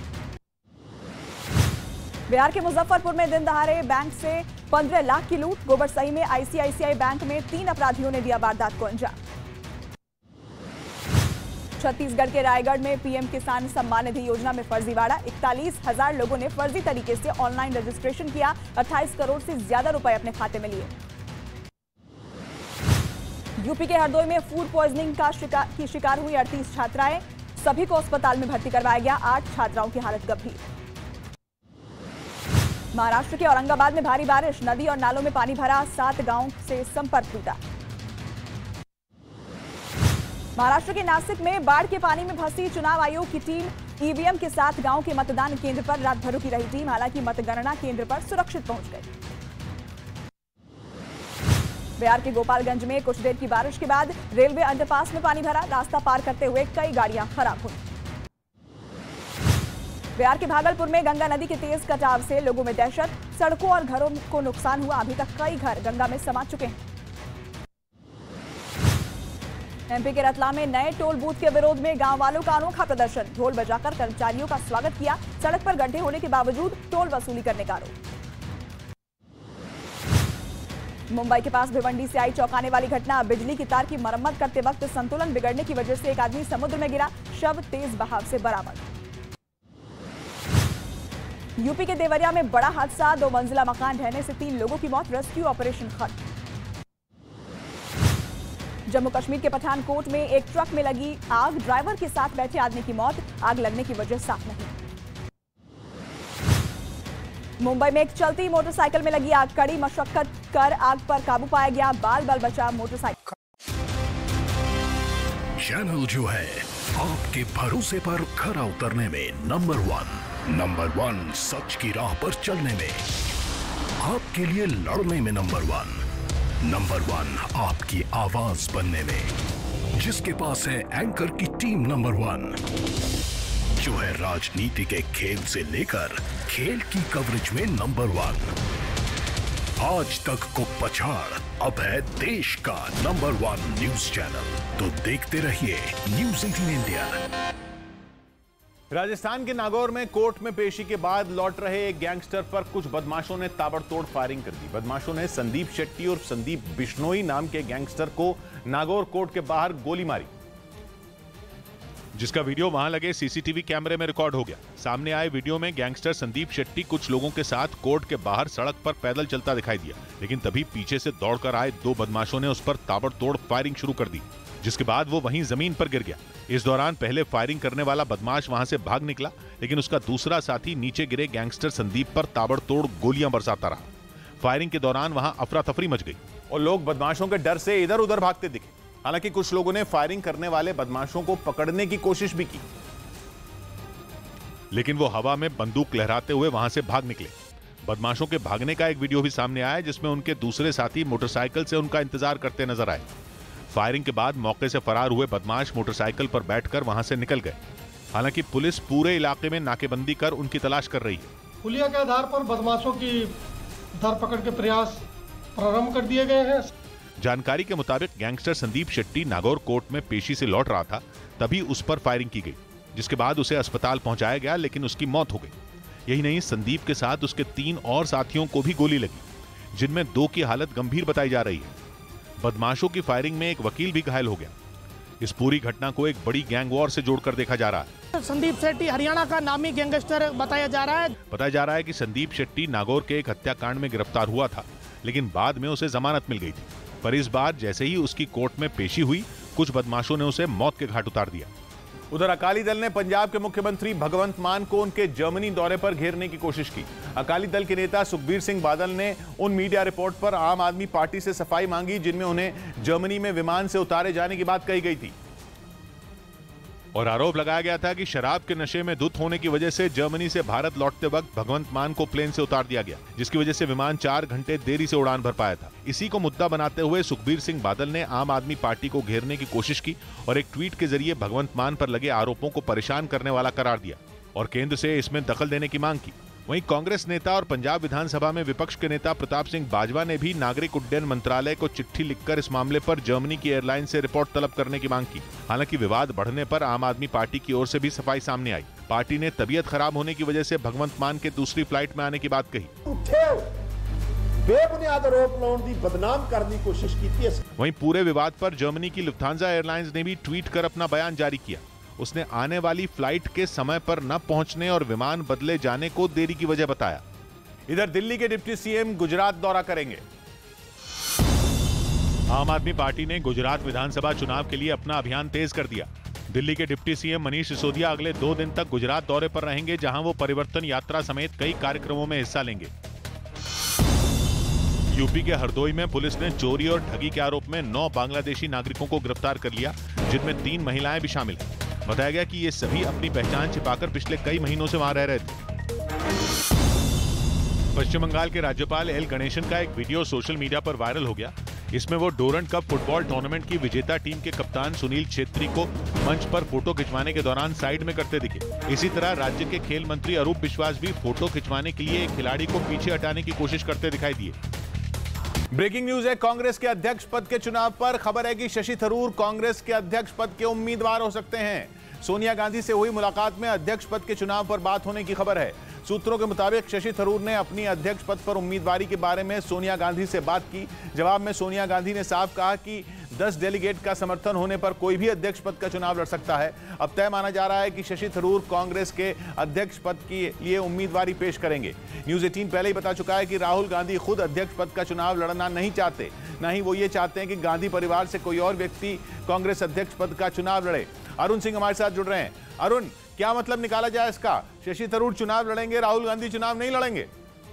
बिहार के मुजफ्फरपुर में दिन दहाड़े बैंक से पंद्रह लाख की लूट, गोबरसही में आईसीआईसीआई बैंक में तीन अपराधियों ने दिया वारदात को अंजाम। छत्तीसगढ़ के रायगढ़ में पीएम किसान सम्मान निधि योजना में फर्जीवाड़ा, इकतालीस हजार लोगों ने फर्जी तरीके से ऑनलाइन रजिस्ट्रेशन किया, अट्ठाईस करोड़ से ज्यादा रुपए अपने खाते में लिए। यूपी के हरदोई में फूड पॉइजनिंग का शिकार की शिकार हुई अड़तीस छात्राएं, सभी को अस्पताल में भर्ती करवाया गया। आठ छात्राओं की हालत गंभीर। महाराष्ट्र के औरंगाबाद में भारी बारिश, नदी और नालों में पानी भरा, सात गांवों से संपर्क टूटा। महाराष्ट्र के नासिक में बाढ़ के पानी में फंसी चुनाव आयोग की टीम, ईवीएम के साथ गांव के मतदान केंद्र पर रात भर रुकी रही टीम, हालांकि मतगणना केंद्र पर सुरक्षित पहुंच गई। बिहार के गोपालगंज में कुछ देर की बारिश के बाद रेलवे अंडरपास में पानी भरा, रास्ता पार करते हुए कई गाड़ियां खराब हुई। बिहार के भागलपुर में गंगा नदी के तेज कटाव से लोगों में दहशत, सड़कों और घरों को नुकसान हुआ, अभी तक कई घर गंगा में समा चुके हैं। एमपी के रतलाम में नए टोल बूथ के विरोध में गांव वालों का अनोखा प्रदर्शन, ढोल बजाकर कर्मचारियों का स्वागत किया, सड़क पर गड्ढे होने के बावजूद टोल वसूली करने का आरोप। मुंबई के पास भिवंडी से आई चौंकाने वाली घटना, बिजली की तार की मरम्मत करते वक्त संतुलन बिगड़ने की वजह से एक आदमी समुद्र में गिरा, शव तेज बहाव से बरामद। यूपी के देवरिया में बड़ा हादसा, दो मंजिला मकान ढहने से तीन लोगों की मौत, रेस्क्यू ऑपरेशन खत्म। जम्मू कश्मीर के पठानकोट में एक ट्रक में लगी आग, ड्राइवर के साथ बैठे आदमी की मौत, आग लगने की वजह साफ नहीं। मुंबई में एक चलती मोटरसाइकिल में लगी आग, कड़ी मशक्कत कर आग पर काबू पाया गया, बाल बाल बचा मोटरसाइकिल। चैनल जो है आपके भरोसे पर खरा उतरने में नंबर वन, नंबर वन सच की राह पर चलने में, आपके लिए लड़ने में नंबर वन, नंबर वन आपकी आवाज बनने में, जिसके पास है एंकर की टीम नंबर वन, जो है राजनीति के खेल से लेकर खेल की कवरेज में नंबर वन, आज तक को पछाड़ अब है देश का नंबर वन न्यूज चैनल। तो देखते रहिए न्यूज़ एटीन इंडिया। राजस्थान के नागौर में कोर्ट में पेशी के बाद लौट रहे एक गैंगस्टर पर कुछ बदमाशों ने ताबड़तोड़ फायरिंग कर दी। बदमाशों ने संदीप शेट्टी और संदीप बिश्नोई नाम के गैंगस्टर को नागौर कोर्ट के बाहर गोली मारी, जिसका वीडियो वहां लगे सीसीटीवी कैमरे में रिकॉर्ड हो गया। सामने आए वीडियो में गैंगस्टर संदीप शेट्टी कुछ लोगों के साथ कोर्ट के बाहर सड़क पर पैदल चलता दिखाई दिया, लेकिन तभी पीछे से दौड़कर आए दो बदमाशों ने उस पर ताबड़तोड़ फायरिंग शुरू कर दी, जिसके बाद वो वहीं जमीन पर गिर गया। इस दौरान पहले फायरिंग करने वाला बदमाश वहां से भाग निकला, लेकिन उसका दूसरा साथी नीचे गिरे गैंगस्टर संदीप पर ताबड़तोड़ गोलियां बरसाता रहा। फायरिंग के दौरान वहां अफरा तफरी मच गई और लोग बदमाशों के डर से इधर उधर भागते दिखे। हालांकि कुछ लोगों ने फायरिंग करने वाले बदमाशों को पकड़ने की कोशिश भी की, लेकिन वो हवा में बंदूक लहराते हुए वहां से भाग निकले। बदमाशों के भागने का एक वीडियो भी सामने आया, जिसमें उनके दूसरे साथी मोटरसाइकिल से उनका इंतजार करते नजर आए। फायरिंग के बाद मौके से फरार हुए बदमाश मोटरसाइकिल पर बैठकर वहां से निकल गए। हालांकि पुलिस पूरे इलाके में नाकेबंदी कर उनकी तलाश कर रही है। हुलिया के आधार पर बदमाशों की धरपकड़ के प्रयास प्रारंभ कर दिए गए हैं। जानकारी के मुताबिक गैंगस्टर संदीप शेट्टी नागौर कोर्ट में पेशी से लौट रहा था, तभी उस पर फायरिंग की गई, जिसके बाद उसे अस्पताल पहुंचाया गया, लेकिन उसकी मौत हो गई। यही नहीं, संदीप के साथ उसके तीन और साथियों को भी गोली लगी, जिनमें दो की हालत गंभीर बताई जा रही है। बदमाशों की फायरिंग में एक वकील भी घायल हो गया। इस पूरी घटना को एक बड़ी गैंग वॉर से जोड़कर देखा जा रहा है। संदीप शेट्टी हरियाणा का नामी गैंगस्टर बताया जा रहा है। बताया जा रहा है कि संदीप शेट्टी नागौर के एक हत्याकांड में गिरफ्तार हुआ था, लेकिन बाद में उसे जमानत मिल गई थी। पर इस बार जैसे ही उसकी कोर्ट में पेशी हुई, कुछ बदमाशों ने उसे मौत के घाट उतार दिया। उधर अकाली दल ने पंजाब के मुख्यमंत्री भगवंत मान को उनके जर्मनी दौरे पर घेरने की कोशिश की। अकाली दल के नेता सुखबीर सिंह बादल ने उन मीडिया रिपोर्ट पर आम आदमी पार्टी से सफाई मांगी जिनमें उन्हें जर्मनी में विमान से उतारे जाने की बात कही गई थी और आरोप लगाया गया था कि शराब के नशे में धुत होने की वजह से जर्मनी से भारत लौटते वक्त भगवंत मान को प्लेन से उतार दिया गया, जिसकी वजह से विमान चार घंटे देरी से उड़ान भर पाया था। इसी को मुद्दा बनाते हुए सुखबीर सिंह बादल ने आम आदमी पार्टी को घेरने की कोशिश की और एक ट्वीट के जरिए भगवंत मान पर लगे आरोपों को परेशान करने वाला करार दिया और केंद्र से इसमें दखल देने की मांग की। वहीं कांग्रेस नेता और पंजाब विधानसभा में विपक्ष के नेता प्रताप सिंह बाजवा ने भी नागरिक उड्डयन मंत्रालय को चिट्ठी लिखकर इस मामले पर जर्मनी की एयरलाइन से रिपोर्ट तलब करने की मांग की। हालांकि विवाद बढ़ने पर आम आदमी पार्टी की ओर से भी सफाई सामने आई। पार्टी ने तबीयत खराब होने की वजह से भगवंत मान के दूसरी फ्लाइट में आने की बात कही। बेबुनियाद आरोप लाने की बदनाम करने की कोशिश की। वहीं पूरे विवाद पर जर्मनी की लुफ्थांजा एयरलाइंस ने भी ट्वीट कर अपना बयान जारी किया। उसने आने वाली फ्लाइट के समय पर न पहुंचने और विमान बदले जाने को देरी की वजह बताया। इधर दिल्ली के डिप्टी सीएम गुजरात दौरा करेंगे। आम आदमी पार्टी ने गुजरात विधानसभा चुनाव के लिए अपना अभियान तेज कर दिया। दिल्ली के डिप्टी सीएम मनीष सिसोदिया अगले दो दिन तक गुजरात दौरे पर रहेंगे, जहां वो परिवर्तन यात्रा समेत कई कार्यक्रमों में हिस्सा लेंगे। यूपी के हरदोई में पुलिस ने चोरी और ठगी के आरोप में नौ बांग्लादेशी नागरिकों को गिरफ्तार कर लिया, जिनमें तीन महिलाएं भी शामिल हैं। बताया गया कि ये सभी अपनी पहचान छिपाकर पिछले कई महीनों से वहां रह रहे थे। पश्चिम बंगाल के राज्यपाल एल गणेशन का एक वीडियो सोशल मीडिया पर वायरल हो गया। इसमें वो डोरंट कप फुटबॉल टूर्नामेंट की विजेता टीम के कप्तान सुनील छेत्री को मंच पर फोटो खिंचवाने के दौरान साइड में करते दिखे। इसी तरह राज्य के खेल मंत्री अरूप विश्वास भी फोटो खिंचवाने के लिए एक खिलाड़ी को पीछे हटाने की कोशिश करते दिखाई दिए। ब्रेकिंग न्यूज है कांग्रेस के अध्यक्ष पद के चुनाव पर। खबर है कि शशि थरूर कांग्रेस के अध्यक्ष पद के उम्मीदवार हो सकते हैं। सोनिया गांधी से हुई मुलाकात में अध्यक्ष पद के चुनाव पर बात होने की खबर है। सूत्रों के मुताबिक शशि थरूर ने अपनी अध्यक्ष पद पर उम्मीदवारी के बारे में सोनिया गांधी से बात की। जवाब में सोनिया गांधी ने साफ कहा कि दस डेलीगेट का समर्थन होने पर कोई भी अध्यक्ष पद का चुनाव लड़ सकता है। अब तय माना जा रहा है कि शशि थरूर कांग्रेस के अध्यक्ष पद के लिए उम्मीदवारी पेश करेंगे। न्यूज अठारह पहले ही बता चुका है कि राहुल गांधी खुद अध्यक्ष पद का चुनाव लड़ना नहीं चाहते, न ही वो ये चाहते हैं कि गांधी परिवार से कोई और व्यक्ति कांग्रेस अध्यक्ष पद का चुनाव लड़े। अरुण सिंह हमारे साथ जुड़ रहे हैं। अरुण, क्या मतलब निकाला जाए इसका? शशि थरूर चुनाव लड़ेंगे, राहुल गांधी चुनाव नहीं लड़ेंगे?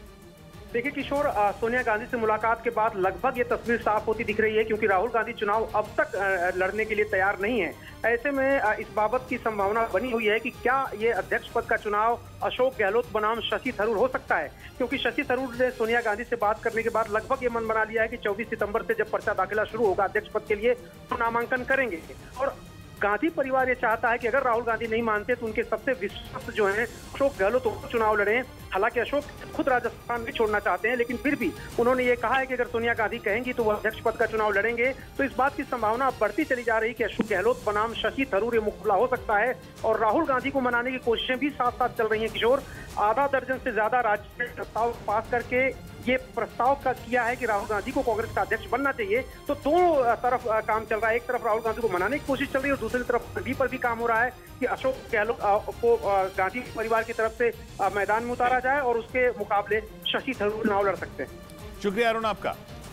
देखिए किशोर, सोनिया गांधी से मुलाकात के बाद लगभग ये तस्वीर साफ होती दिख रही है, क्योंकि राहुल गांधी चुनाव अब तक लड़ने के लिए तैयार नहीं है। ऐसे में इस बाबत की संभावना बनी हुई है कि क्या ये अध्यक्ष पद का चुनाव अशोक गहलोत बनाम शशि थरूर हो सकता है, क्योंकि शशि थरूर ने सोनिया गांधी से बात करने के बाद लगभग ये मन बना लिया है कि चौबीस सितंबर से जब पर्चा दाखिला शुरू होगा अध्यक्ष पद के लिए तो नामांकन करेंगे। और गांधी परिवार ये चाहता है कि अगर राहुल गांधी नहीं मानते तो उनके सबसे विश्वस्त जो हैं अशोक गहलोत वो चुनाव लड़ें। हालांकि अशोक खुद राजस्थान भी छोड़ना चाहते हैं, लेकिन फिर भी उन्होंने ये कहा है कि अगर सोनिया गांधी कहेंगी तो वो अध्यक्ष पद का चुनाव लड़ेंगे। तो इस बात की संभावना बढ़ती चली जा रही है कि अशोक गहलोत बनाम शशि थरूर ये मुकाबला हो सकता है। और राहुल गांधी को मनाने की कोशिशें भी साथ साथ चल रही हैं किशोर। आधा दर्जन से ज्यादा राज्य में प्रस्ताव पास करके ये प्रस्ताव का किया है कि राहुल गांधी को कांग्रेस का अध्यक्ष बनना चाहिए। तो दोनों तरफ काम चल रहा है। एक तरफ राहुल गांधी को मनाने की कोशिश चल रही है और दूसरी तरफ गांधी पर भी काम हो रहा है कि अशोक गहलोत को गांधी परिवार की तरफ से मैदान में उतारा जाए और उसके मुकाबले शशि थरूर चुनाव लड़ सकते हैं। शुक्रिया अरुण आपका।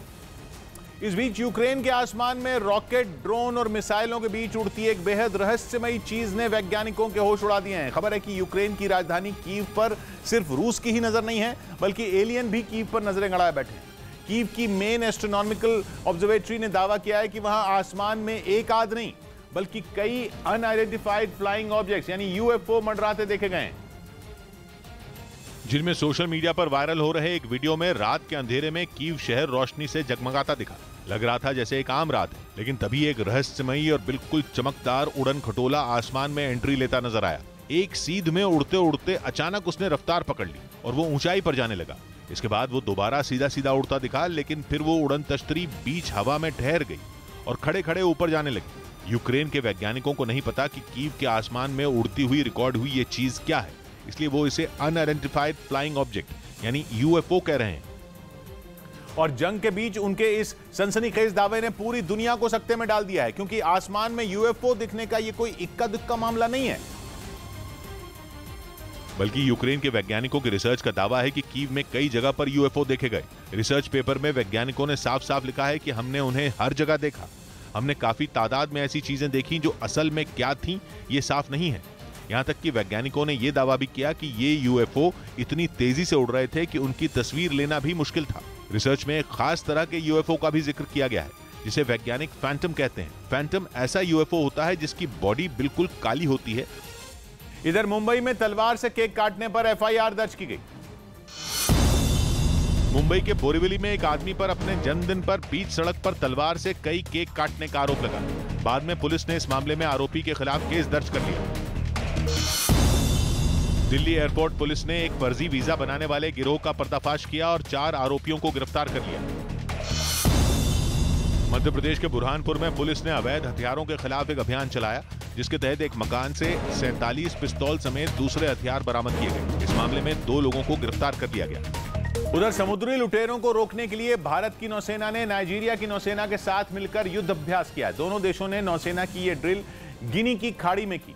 इस बीच यूक्रेन के आसमान में रॉकेट, ड्रोन और मिसाइलों के बीच उड़ती एक बेहद रहस्यमयी चीज ने वैज्ञानिकों के होश उड़ा दिए हैं। खबर है कि यूक्रेन की राजधानी कीव पर सिर्फ रूस की ही नजर नहीं है, बल्कि एलियन भी कीव पर नजरें गड़ाए बैठे हैं। कीव की मेन एस्ट्रोनॉमिकल ऑब्जर्वेटरी ने दावा किया है कि वहां आसमान में एक आध नहीं बल्कि कई अनआइडेंटिफाइड फ्लाइंग ऑब्जेक्ट्स यानी यूएफओ मंडराते देखे गए हैं, जिनमें सोशल मीडिया पर वायरल हो रहे एक वीडियो में रात के अंधेरे में कीव शहर रोशनी से जगमगाता दिखा। लग रहा था जैसे एक आम रात है, लेकिन तभी एक रहस्यमयी और बिल्कुल चमकदार उड़न खटोला आसमान में एंट्री लेता नजर आया। एक सीध में उड़ते उड़ते अचानक उसने रफ्तार पकड़ ली और वो ऊंचाई पर जाने लगा। इसके बाद वो दोबारा सीधा सीधा उड़ता दिखा, लेकिन फिर वो उड़न तश्तरी बीच हवा में ठहर गई और खड़े खड़े ऊपर जाने लगी। यूक्रेन के वैज्ञानिकों को नहीं पता कि कीव के आसमान में उड़ती हुई रिकॉर्ड हुई ये चीज क्या है, इसलिए वो इसे अनआइडेंटिफाइड फ्लाइंग ऑब्जेक्ट यानी यूएफओ कह रहे हैं। और जंग के बीच उनके इस सनसनीखेज दावे ने पूरी दुनिया को सकते में डाल दिया है, क्योंकि आसमान में यूएफओ दिखने का ये कोई इक्का दुक्का मामला नहीं है, बल्कि यूक्रेन के वैज्ञानिकों की रिसर्च का दावा है कि कीव में कई जगह पर यूएफओ देखे गए। रिसर्च पेपर में वैज्ञानिकों ने साफ साफ लिखा है कि हमने उन्हें हर जगह देखा। हमने काफी तादाद में ऐसी चीजें देखी जो असल में क्या थीं, ये साफ नहीं है। यहाँ तक कि वैज्ञानिकों ने यह दावा भी किया कि ये यूएफओ इतनी तेजी से उड़ रहे थे कि उनकी तस्वीर लेना भी मुश्किल था। रिसर्च में एक खास तरह के यूएफओ का भी जिक्र किया गया है, जिसे वैज्ञानिक फैंटम कहते हैं। फैंटम ऐसा यूएफओ होता है जिसकी बॉडी बिल्कुल काली होती है। इधर मुंबई में तलवार से केक काटने पर एफआईआर दर्ज की गई। मुंबई के बोरीवली में एक आदमी पर अपने जन्मदिन पर बीच सड़क पर तलवार से कई केक काटने का आरोप लगा। बाद में पुलिस ने इस मामले में आरोपी के खिलाफ केस दर्ज कर लिया। दिल्ली एयरपोर्ट पुलिस ने एक फर्जी वीजा बनाने वाले गिरोह का पर्दाफाश किया और चार आरोपियों को गिरफ्तार कर लिया। मध्य प्रदेश के बुरहानपुर में पुलिस ने अवैध हथियारों के खिलाफ एक अभियान चलाया, जिसके तहत एक मकान से सैंतालीस पिस्तौल समेत दूसरे हथियार बरामद किए गए। इस मामले में दो लोगों को गिरफ्तार कर लिया गया। उधर समुद्री लुटेरों को रोकने के लिए भारत की नौसेना ने नाइजीरिया की नौसेना के साथ मिलकर युद्ध अभ्यास किया। दोनों देशों ने नौसेना की यह ड्रिल गिनी की खाड़ी में की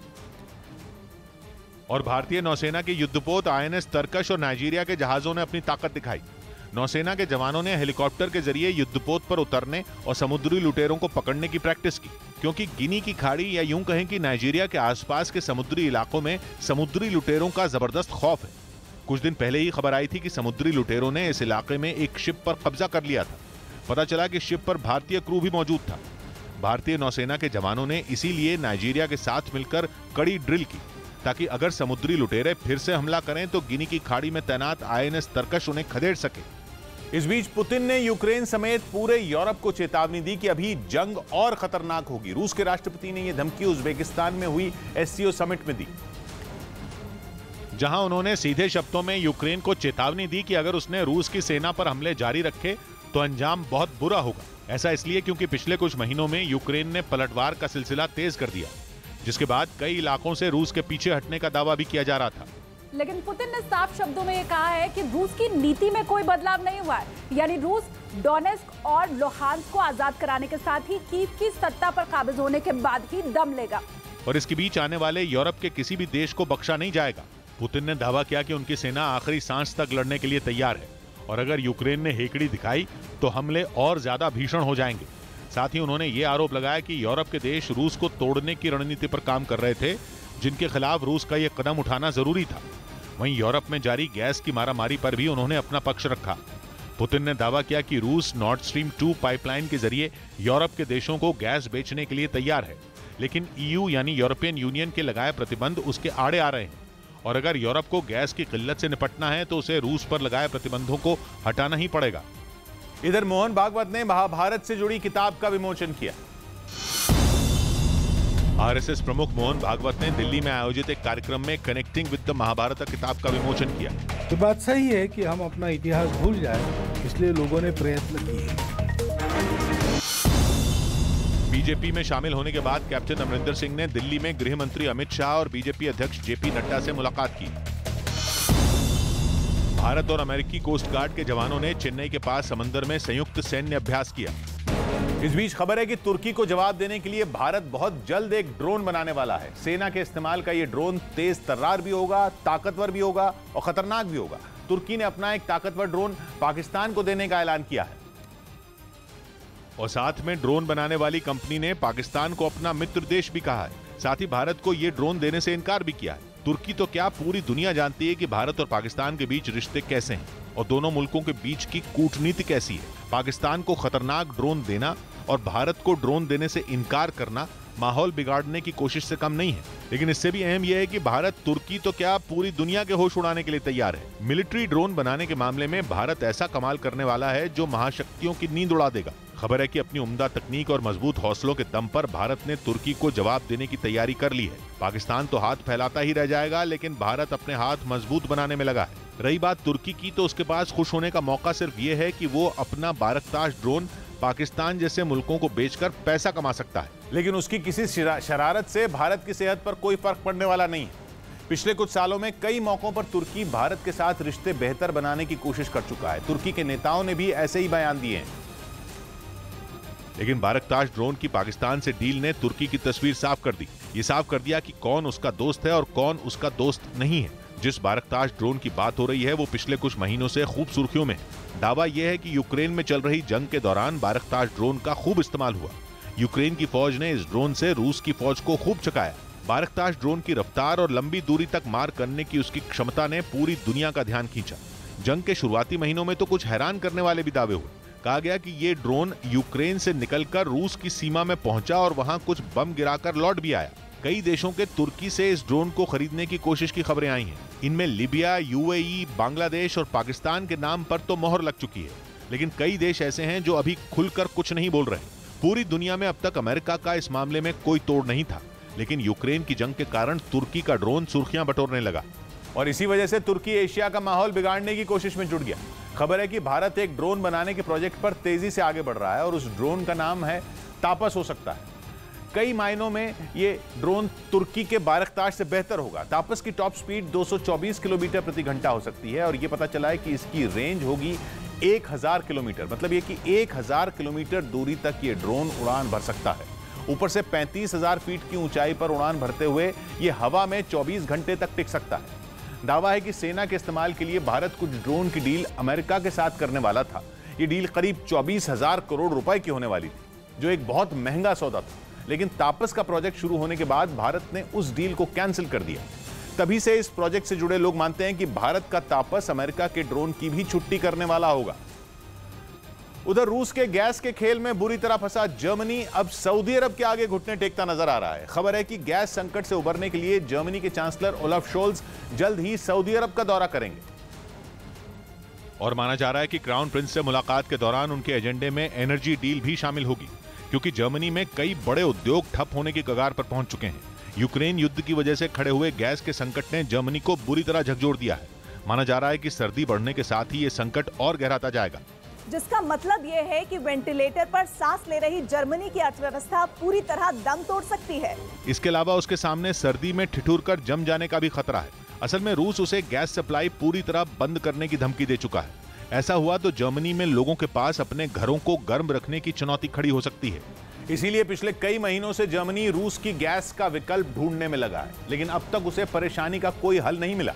और भारतीय नौसेना के युद्धपोत आईएनएस तरकश और नाइजीरिया के जहाजों ने अपनी ताकत दिखाई। नौसेना के जवानों ने हेलीकॉप्टर के जरिए युद्धपोत पर उतरने और समुद्री लुटेरों को पकड़ने की प्रैक्टिस की, क्योंकि गिनी की खाड़ी या यूं कहें कि नाइजीरिया के आसपास के समुद्री इलाकों में समुद्री लुटेरों का जबरदस्त खौफ है। कुछ दिन पहले ही खबर आई थी कि समुद्री लुटेरों ने इस इलाके में एक शिप पर कब्जा कर लिया था। पता चला कि शिप पर भारतीय क्रू भी मौजूद था। भारतीय नौसेना के जवानों ने इसीलिए नाइजीरिया के साथ मिलकर कड़ी ड्रिल की, ताकि अगर समुद्री लुटेरे फिर से हमला करें तो गिनी की खाड़ी में तैनात आईएनएस तरकश उन्हें खदेड़ सके। इस बीच पुतिन ने यूक्रेन समेत पूरे यूरोप को चेतावनी दी कि अभी जंग और खतरनाक होगी। रूस के राष्ट्रपति ने यह धमकी उज्बेकिस्तान में हुई एससीओ समिट में दी, जहां उन्होंने सीधे शब्दों में यूक्रेन को चेतावनी दी कि अगर उसने रूस की सेना पर हमले जारी रखे तो अंजाम बहुत बुरा होगा। ऐसा इसलिए क्योंकि पिछले कुछ महीनों में यूक्रेन ने पलटवार का सिलसिला तेज कर दिया, जिसके बाद कई इलाकों से रूस के पीछे हटने का दावा भी किया जा रहा था। लेकिन पुतिन ने साफ शब्दों में ये कहा है कि रूस की नीति में कोई बदलाव नहीं हुआ है, यानी रूस डोनेस्क और लुहांस्क को आजाद कराने के साथ ही कीव की सत्ता पर काबिज होने के बाद ही दम लेगा। और इसके बीच आने वाले यूरोप के किसी भी देश को बख्शा नहीं जाएगा। पुतिन ने दावा किया कि उनकी सेना आखिरी सांस तक लड़ने के लिए तैयार है और अगर यूक्रेन ने हेकड़ी दिखाई तो हमले और ज्यादा भीषण हो जाएंगे। साथ ही उन्होंने ये आरोप लगाया कि यूरोप के देश रूस को तोड़ने की रणनीति पर काम कर रहे थे, जिनके खिलाफ रूस का यह कदम उठाना जरूरी था। वहीं यूरोप में जारी गैस की मारामारी पर भी उन्होंने अपना पक्ष रखा। पुतिन ने दावा किया कि रूस नॉर्ड स्ट्रीम टू पाइपलाइन के जरिए यूरोप के देशों को गैस बेचने के लिए तैयार है, लेकिन ईयू यानी यूरोपियन यूनियन के लगाए प्रतिबंध उसके आड़े आ रहे हैं और अगर यूरोप को गैस की किल्लत से निपटना है तो उसे रूस पर लगाए प्रतिबंधों को हटाना ही पड़ेगा। इधर मोहन भागवत ने महाभारत से जुड़ी किताब का विमोचन किया। आरएसएस प्रमुख मोहन भागवत ने दिल्ली में आयोजित एक कार्यक्रम में कनेक्टिंग विद द महाभारत किताब का विमोचन किया। तो बात सही है कि हम अपना इतिहास भूल जाएं, इसलिए लोगों ने प्रयत्न किए। बीजेपी में शामिल होने के बाद कैप्टन अमरिंदर सिंह ने दिल्ली में गृह मंत्री अमित शाह और बीजेपी अध्यक्ष जेपी नड्डा से मुलाकात की। भारत और अमेरिकी कोस्ट गार्ड के जवानों ने चेन्नई के पास समंदर में संयुक्त सैन्य अभ्यास किया। इस बीच खबर है कि तुर्की को जवाब देने के लिए भारत बहुत जल्द एक ड्रोन बनाने वाला है। सेना के इस्तेमाल का यह ड्रोन तेज तर्रार भी होगा, ताकतवर भी होगा और खतरनाक भी होगा। तुर्की ने अपना एक ताकतवर ड्रोन पाकिस्तान को देने का ऐलान किया है और साथ में ड्रोन बनाने वाली कंपनी ने पाकिस्तान को अपना मित्र देश भी कहा है। साथ ही भारत को यह ड्रोन देने से इनकार भी किया है। तुर्की तो क्या पूरी दुनिया जानती है कि भारत और पाकिस्तान के बीच रिश्ते कैसे हैं और दोनों मुल्कों के बीच की कूटनीति कैसी है। पाकिस्तान को खतरनाक ड्रोन देना और भारत को ड्रोन देने से इनकार करना माहौल बिगाड़ने की कोशिश से कम नहीं है। लेकिन इससे भी अहम यह है कि भारत तुर्की तो क्या पूरी दुनिया के होश उड़ाने के लिए तैयार है। मिलिट्री ड्रोन बनाने के मामले में भारत ऐसा कमाल करने वाला है जो महाशक्तियों की नींद उड़ा देगा। खबर है कि अपनी उम्दा तकनीक और मजबूत हौसलों के दम पर भारत ने तुर्की को जवाब देने की तैयारी कर ली है। पाकिस्तान तो हाथ फैलाता ही रह जाएगा, लेकिन भारत अपने हाथ मजबूत बनाने में लगा है। रही बात तुर्की की, तो उसके पास खुश होने का मौका सिर्फ ये है कि वो अपना बारकताश ड्रोन पाकिस्तान जैसे मुल्कों को बेचकर पैसा कमा सकता है, लेकिन उसकी किसी शरारत से भारत की सेहत पर कोई फर्क पड़ने वाला नहीं है। पिछले कुछ सालों में कई मौकों पर तुर्की भारत के साथ रिश्ते बेहतर बनाने की कोशिश कर चुका है। तुर्की के नेताओं ने भी ऐसे ही बयान दिए हैं। लेकिन बारकताश ड्रोन की पाकिस्तान से डील ने तुर्की की तस्वीर साफ कर दी। ये साफ कर दिया कि कौन उसका दोस्त है और कौन उसका दोस्त नहीं है। जिस बारकताश ड्रोन की बात हो रही है वो पिछले कुछ महीनों से खूब सुर्खियों में है। दावा यह है कि यूक्रेन में चल रही जंग के दौरान बारकताश ड्रोन का खूब इस्तेमाल हुआ। यूक्रेन की फौज ने इस ड्रोन से रूस की फौज को खूब चकाया। बारकताश ड्रोन की रफ्तार और लंबी दूरी तक मार करने की उसकी क्षमता ने पूरी दुनिया का ध्यान खींचा। जंग के शुरुआती महीनों में तो कुछ हैरान करने वाले भी दावे हुए। कहा गया कि ये ड्रोन यूक्रेन से निकलकर रूस की सीमा में पहुंचा और वहां कुछ बम गिराकर लौट भी आया। कई देशों के तुर्की से इस ड्रोन को खरीदने की कोशिश की खबरें आई हैं। इनमें लीबिया, यूएई, बांग्लादेश और पाकिस्तान के नाम पर तो मोहर लग चुकी है, लेकिन कई देश ऐसे हैं जो अभी खुलकर कुछ नहीं बोल रहे। पूरी दुनिया में अब तक अमेरिका का इस मामले में कोई तोड़ नहीं था, लेकिन यूक्रेन की जंग के कारण तुर्की का ड्रोन सुर्खियां बटोरने लगा और इसी वजह से तुर्की एशिया का माहौल बिगाड़ने की कोशिश में जुट गया। खबर है कि भारत एक ड्रोन बनाने के प्रोजेक्ट पर तेजी से आगे बढ़ रहा है और उस ड्रोन का नाम है तापस हो सकता है। कई मायनों में ये ड्रोन तुर्की के बारकताश से बेहतर होगा। तापस की टॉप स्पीड दो सौ चौबीस किलोमीटर प्रति घंटा हो सकती है और ये पता चला है कि इसकी रेंज होगी एक हज़ार किलोमीटर। मतलब ये कि एक हज़ार किलोमीटर दूरी तक ये ड्रोन उड़ान भर सकता है। ऊपर से पैंतीस हज़ार फीट की ऊंचाई पर उड़ान भरते हुए ये हवा में चौबीस घंटे तक टिक सकता है। दावा है कि सेना के इस्तेमाल के लिए भारत कुछ ड्रोन की डील अमेरिका के साथ करने वाला था। ये डील करीब चौबीस हजार करोड़ रुपए की होने वाली थी, जो एक बहुत महंगा सौदा था। लेकिन तापस का प्रोजेक्ट शुरू होने के बाद भारत ने उस डील को कैंसिल कर दिया। तभी से इस प्रोजेक्ट से जुड़े लोग मानते हैं कि भारत का तापस अमेरिका के ड्रोन की भी छुट्टी करने वाला होगा। उधर रूस के गैस के खेल में बुरी तरह फंसा जर्मनी अब सऊदी अरब के आगे घुटने टेकता नजर आ रहा है। खबर है कि गैस संकट से उबरने के लिए जर्मनी के चांसलर ओलाफ शोल्ज जल्द ही सऊदी अरब का दौरा करेंगे और माना जा रहा है कि क्राउन प्रिंस से मुलाकात के दौरान उनके एजेंडे में एनर्जी डील भी शामिल होगी, क्योंकि जर्मनी में कई बड़े उद्योग ठप होने की कगार पर पहुंच चुके हैं। यूक्रेन युद्ध की वजह से खड़े हुए गैस के संकट ने जर्मनी को बुरी तरह झकझोर दिया है। माना जा रहा है कि सर्दी बढ़ने के साथ ही ये संकट और गहराता जाएगा, जिसका मतलब ये है कि वेंटिलेटर पर सांस ले रही जर्मनी की अर्थव्यवस्था पूरी तरह दम तोड़ सकती है। इसके अलावा उसके सामने सर्दी में ठिठुर कर जम जाने का भी खतरा है। असल में रूस उसे गैस सप्लाई पूरी तरह बंद करने की धमकी दे चुका है। ऐसा हुआ तो जर्मनी में लोगों के पास अपने घरों को गर्म रखने की चुनौती खड़ी हो सकती है। इसीलिए पिछले कई महीनों से जर्मनी रूस की गैस का विकल्प ढूंढने में लगा है, लेकिन अब तक उसे परेशानी का कोई हल नहीं मिला।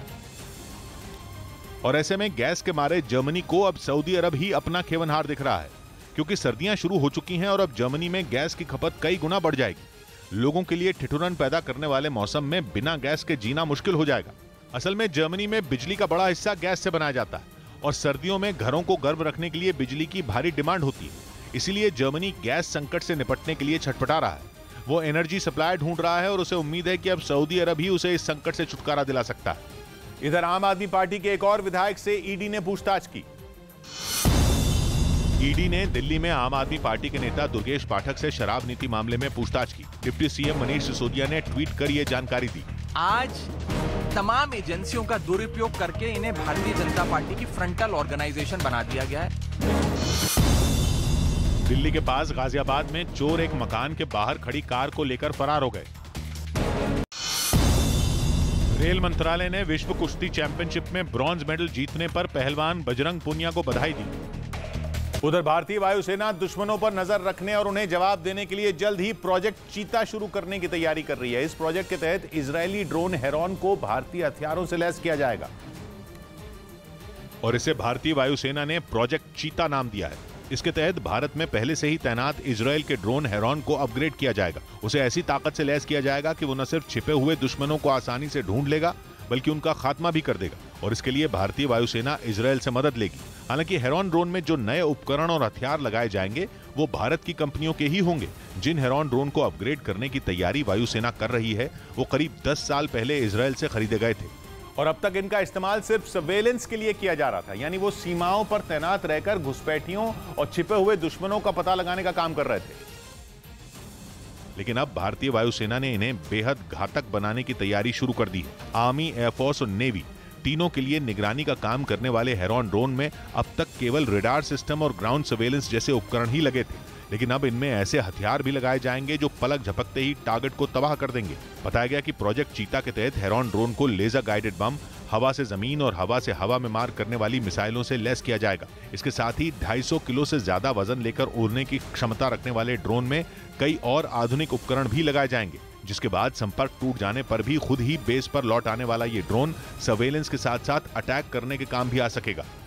और ऐसे में गैस के मारे जर्मनी को अब सऊदी अरब ही अपना खेवनहार दिख रहा है, क्योंकि सर्दियां शुरू हो चुकी हैं और अब जर्मनी में गैस की खपत कई गुना बढ़ जाएगी। लोगों के लिए ठिठुरन पैदा करने वाले मौसम में बिना गैस के जीना मुश्किल हो जाएगा। असल में जर्मनी में बिजली का बड़ा हिस्सा गैस से बनाया जाता है और सर्दियों में घरों को गर्म रखने के लिए बिजली की भारी डिमांड होती है। इसीलिए जर्मनी गैस संकट से निपटने के लिए छटपटा रहा है। वो एनर्जी सप्लाई ढूंढ रहा है और उसे उम्मीद है कि अब सऊदी अरब ही उसे इस संकट से छुटकारा दिला सकता है। इधर आम आदमी पार्टी के एक और विधायक से ईडी ने पूछताछ की। ईडी ने दिल्ली में आम आदमी पार्टी के नेता दुर्गेश पाठक से शराब नीति मामले में पूछताछ की। डिप्टी सीएम मनीष सिसोदिया ने ट्वीट कर यह जानकारी दी। आज तमाम एजेंसियों का दुरुपयोग करके इन्हें भारतीय जनता पार्टी की फ्रंटल ऑर्गेनाइजेशन बना दिया गया है। दिल्ली के पास गाजियाबाद में चोर एक मकान के बाहर खड़ी कार को लेकर फरार हो गए। रेल मंत्रालय ने विश्व कुश्ती चैंपियनशिप में ब्रॉन्ज मेडल जीतने पर पहलवान बजरंग पुनिया को बधाई दी। उधर भारतीय वायुसेना दुश्मनों पर नजर रखने और उन्हें जवाब देने के लिए जल्द ही प्रोजेक्ट चीता शुरू करने की तैयारी कर रही है। इस प्रोजेक्ट के तहत इजरायली ड्रोन हेरॉन को भारतीय हथियारों से लैस किया जाएगा और इसे भारतीय वायुसेना ने प्रोजेक्ट चीता नाम दिया है। इसके तहत भारत में पहले से ही तैनात इजरायल के ड्रोन हेरॉन को अपग्रेड किया जाएगा। उसे ऐसी ताकत से लैस किया जाएगा कि वो न सिर्फ छिपे हुए दुश्मनों को आसानी से ढूंढ लेगा, बल्कि उनका खात्मा भी कर देगा और इसके लिए भारतीय वायुसेना इजरायल से मदद लेगी। हालांकि हेरॉन ड्रोन में जो नए उपकरण और हथियार लगाए जाएंगे वो भारत की कंपनियों के ही होंगे। जिन हेरॉन ड्रोन को अपग्रेड करने की तैयारी वायुसेना कर रही है वो करीब दस साल पहले इजरायल से खरीदे गए थे और अब तक इनका इस्तेमाल सिर्फ सर्वेलेंस के लिए किया जा रहा था, यानी वो सीमाओं पर तैनात रहकर घुसपैठियों और छिपे हुए दुश्मनों का पता लगाने का काम कर रहे थे। लेकिन अब भारतीय वायुसेना ने इन्हें बेहद घातक बनाने की तैयारी शुरू कर दी है। आर्मी, एयरफोर्स और नेवी तीनों के लिए निगरानी का काम करने वाले हेरॉन ड्रोन में अब तक केवल रेडार सिस्टम और ग्राउंड सर्वेलेंस जैसे उपकरण ही लगे थे, लेकिन अब इनमें ऐसे हथियार भी लगाए जाएंगे जो पलक झपकते ही टारगेट को तबाह कर देंगे। बताया गया कि प्रोजेक्ट चीता के तहत हेरॉन ड्रोन को लेजर गाइडेड बम, हवा से जमीन और हवा से हवा में मार करने वाली मिसाइलों से लैस किया जाएगा। इसके साथ ही दो सौ पचास किलो से ज्यादा वजन लेकर उड़ने की क्षमता रखने वाले ड्रोन में कई और आधुनिक उपकरण भी लगाए जाएंगे, जिसके बाद संपर्क टूट जाने पर भी खुद ही बेस पर लौट आने वाला ये ड्रोन सर्वेलेंस के साथ साथ अटैक करने के काम भी आ सकेगा।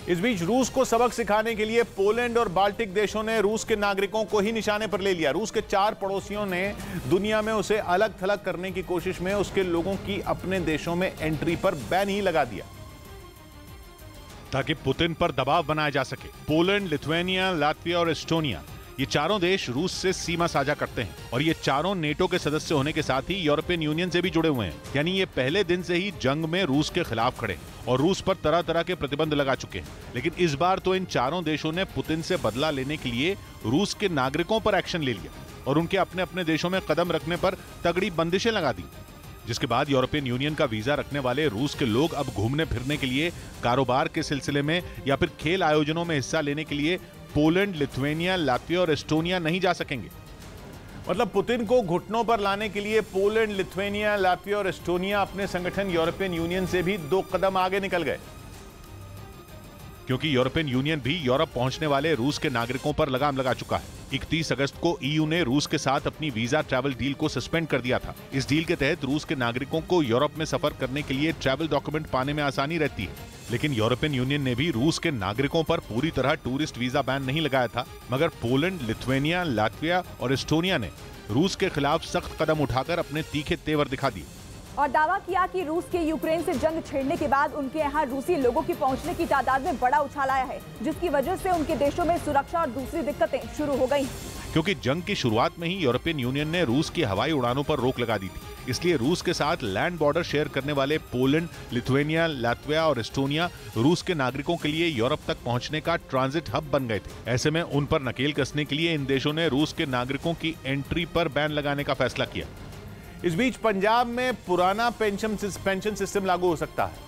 इस बीच रूस को सबक सिखाने के लिए पोलैंड और बाल्टिक देशों ने रूस के नागरिकों को ही निशाने पर ले लिया। रूस के चार पड़ोसियों ने दुनिया में उसे अलग थलग करने की कोशिश में उसके लोगों की अपने देशों में एंट्री पर बैन ही लगा दिया ताकि पुतिन पर दबाव बनाया जा सके। पोलैंड, लिथुआनिया, लातविया और एस्टोनिया, ये चारों देश रूस से सीमा साझा करते हैं और ये चारों नेटो के सदस्य होने के साथ ही यूरोपियन यूनियन से भी जुड़े हुए हैं। यानी ये पहले दिन से ही जंग में रूस के खिलाफ खड़े और रूस पर तरह तरह के प्रतिबंध लगा चुके हैं। लेकिन इस बार तो इन चारों देशों ने पुतिन से बदला लेने के लिए रूस के नागरिकों पर एक्शन ले लिया और उनके अपने अपने देशों में कदम रखने पर तगड़ी बंदिशें लगा दी, जिसके बाद यूरोपियन यूनियन का वीजा रखने वाले रूस के लोग अब घूमने फिरने के लिए, कारोबार के सिलसिले में या फिर खेल आयोजनों में हिस्सा लेने के लिए पोलैंड, लिथुआनिया, लातविया और एस्टोनिया नहीं जा सकेंगे। मतलब पुतिन को घुटनों पर लाने के लिए पोलैंड, लिथुआनिया, लातविया और एस्टोनिया अपने संगठन यूरोपियन यूनियन से भी दो कदम आगे निकल गए, क्योंकि यूरोपियन यूनियन भी यूरोप पहुंचने वाले रूस के नागरिकों पर लगाम लगा चुका है। इकतीस अगस्त को ईयू ने रूस के साथ अपनी वीजा ट्रैवल डील को सस्पेंड कर दिया था। इस डील के तहत रूस के नागरिकों को यूरोप में सफर करने के लिए ट्रैवल डॉक्यूमेंट पाने में आसानी रहती है। लेकिन यूरोपियन यूनियन ने भी रूस के नागरिकों पर पूरी तरह टूरिस्ट वीजा बैन नहीं लगाया था, मगर पोलैंड, लिथुआनिया, लातविया और एस्टोनिया ने रूस के खिलाफ सख्त कदम उठाकर अपने तीखे तेवर दिखा दिए और दावा किया कि रूस के यूक्रेन से जंग छेड़ने के बाद उनके यहाँ रूसी लोगों की पहुंचने की तादाद में बड़ा उछाल आया है, जिसकी वजह से उनके देशों में सुरक्षा और दूसरी दिक्कतें शुरू हो गई। क्योंकि जंग की शुरुआत में ही यूरोपियन यूनियन ने रूस की हवाई उड़ानों पर रोक लगा दी थी, इसलिए रूस के साथ लैंड बॉर्डर शेयर करने वाले पोलैंड, लिथुआनिया, लातविया और एस्टोनिया रूस के नागरिकों के लिए यूरोप तक पहुंचने का ट्रांजिट हब बन गए थे। ऐसे में उन पर नकेल कसने के लिए इन देशों ने रूस के नागरिकों की एंट्री पर बैन लगाने का फैसला किया। इस बीच पंजाब में पुराना पेंशन पेंशन सिस्टम लागू हो सकता है।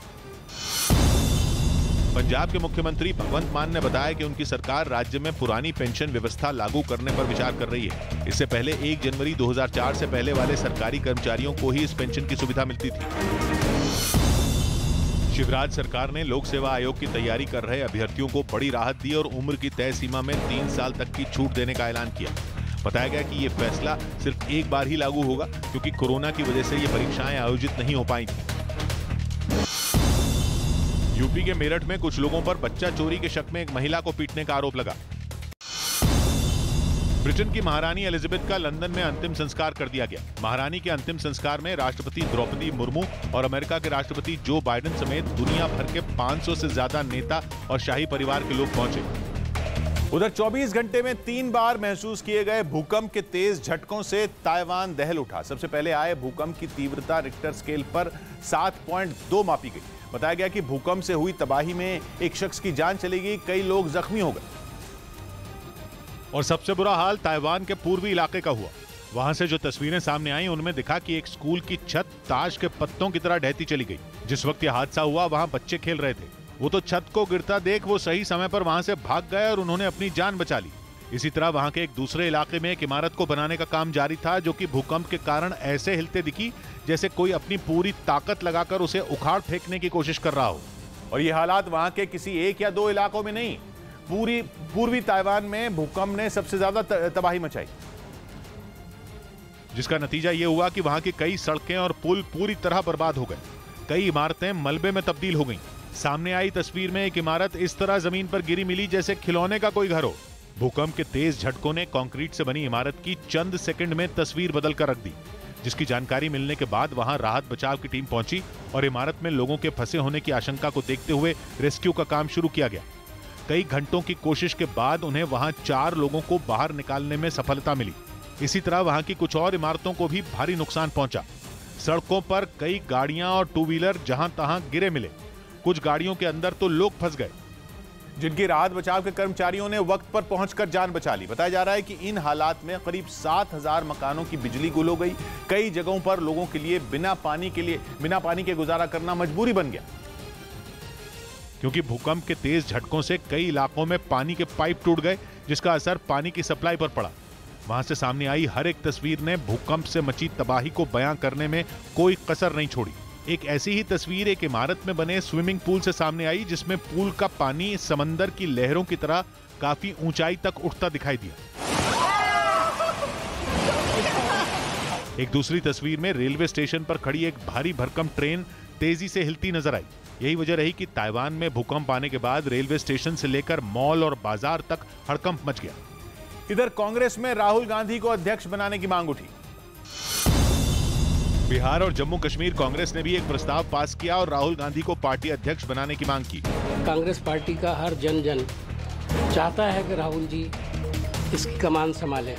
पंजाब के मुख्यमंत्री भगवंत मान ने बताया कि उनकी सरकार राज्य में पुरानी पेंशन व्यवस्था लागू करने पर विचार कर रही है। इससे पहले एक जनवरी दो हज़ार चार से पहले वाले सरकारी कर्मचारियों को ही इस पेंशन की सुविधा मिलती थी। शिवराज सरकार ने लोक सेवा आयोग की तैयारी कर रहे अभ्यर्थियों को बड़ी राहत दी और उम्र की तय सीमा में तीन साल तक की छूट देने का ऐलान किया। बताया गया कि ये फैसला सिर्फ एक बार ही लागू होगा, क्योंकि कोरोना की वजह से ये परीक्षाएं आयोजित नहीं हो पाई थी। यूपी के मेरठ में कुछ लोगों पर बच्चा चोरी के शक में एक महिला को पीटने का आरोप लगा। ब्रिटेन की महारानी एलिजाबेथ का लंदन में अंतिम संस्कार कर दिया गया। महारानी के अंतिम संस्कार में राष्ट्रपति द्रौपदी मुर्मू और अमेरिका के राष्ट्रपति जो बाइडेन समेत दुनिया भर के पाँच सौ से ज्यादा नेता और शाही परिवार के लोग पहुंचे। उधर चौबीस घंटे में तीन बार महसूस किए गए भूकंप के तेज झटकों से ताइवान दहल उठा। सबसे पहले आए भूकंप की तीव्रता रिक्टर स्केल पर सात पॉइंट दो मापी गई। बताया गया कि भूकंप से हुई तबाही में एक शख्स की जान चली गई, कई लोग जख्मी हो गए। और सबसे बुरा हाल ताइवान के पूर्वी इलाके का हुआ। वहां से जो तस्वीरें सामने आई उनमें दिखा कि एक स्कूल की छत ताश के पत्तों की तरह ढहती चली गई। जिस वक्त यह हादसा हुआ वहां बच्चे खेल रहे थे। वो तो छत को गिरता देख वो सही समय पर वहां से भाग गए और उन्होंने अपनी जान बचा ली। इसी तरह वहां के एक दूसरे इलाके में एक इमारत को बनाने का काम जारी था, जो कि भूकंप के कारण ऐसे हिलते दिखी जैसे कोई अपनी पूरी ताकत लगाकर उसे उखाड़ फेंकने की कोशिश कर रहा हो। और ये हालात वहां के किसी एक या दो इलाकों में नहीं, पूरी पूर्वी ताइवान में भूकंप ने सबसे ज्यादा तबाही मचाई, जिसका नतीजा ये हुआ कि वहां की कई सड़कें और पुल पूरी तरह बर्बाद हो गए। कई इमारतें मलबे में तब्दील हो गईं। सामने आई तस्वीर में एक इमारत इस तरह जमीन पर गिरी मिली जैसे खिलौने का कोई घर हो। भूकंप के तेज झटकों ने कंक्रीट से बनी इमारत की चंद सेकंड में तस्वीर बदल कर रख दी, जिसकी जानकारी मिलने के बाद वहां राहत बचाव की टीम पहुंची और इमारत में लोगों के फंसे होने की आशंका को देखते हुए रेस्क्यू का काम शुरू किया गया। कई घंटों की कोशिश के बाद उन्हें वहां चार लोगों को बाहर निकालने में सफलता मिली। इसी तरह वहां की कुछ और इमारतों को भी भारी नुकसान पहुंचा। सड़कों पर कई गाड़ियां और टू व्हीलर जहां तहां गिरे मिले। कुछ गाड़ियों के अंदर तो लोग फंस गए, जिनकी राहत बचाव के कर्मचारियों ने वक्त पर पहुंचकर जान बचा ली। बताया जा रहा है कि इन हालात में करीब सात हजार मकानों की बिजली गुल हो गई। कई जगहों पर लोगों के लिए बिना पानी के लिए बिना पानी के गुजारा करना मजबूरी बन गया, क्योंकि भूकंप के तेज झटकों से कई इलाकों में पानी के पाइप टूट गए, जिसका असर पानी की सप्लाई पर पड़ा। वहां से सामने आई हर एक तस्वीर ने भूकंप से मची तबाही को बयां करने में कोई कसर नहीं छोड़ी। एक ऐसी ही तस्वीर एक इमारत में बने स्विमिंग पूल से सामने आई, जिसमें पूल का पानी समंदर की लहरों की तरह काफी ऊंचाई तक उठता दिखाई दिया। एक दूसरी तस्वीर में रेलवे स्टेशन पर खड़ी एक भारी भरकम ट्रेन तेजी से हिलती नजर आई। यही वजह रही कि ताइवान में भूकंप आने के बाद रेलवे स्टेशन से लेकर मॉल और बाजार तक हड़कंप मच गया। इधर कांग्रेस में राहुल गांधी को अध्यक्ष बनाने की मांग उठी। बिहार और जम्मू कश्मीर कांग्रेस ने भी एक प्रस्ताव पास किया और राहुल गांधी को पार्टी अध्यक्ष बनाने की मांग की। कांग्रेस पार्टी का हर जन जन चाहता है कि राहुल जी इसकी कमान संभालें।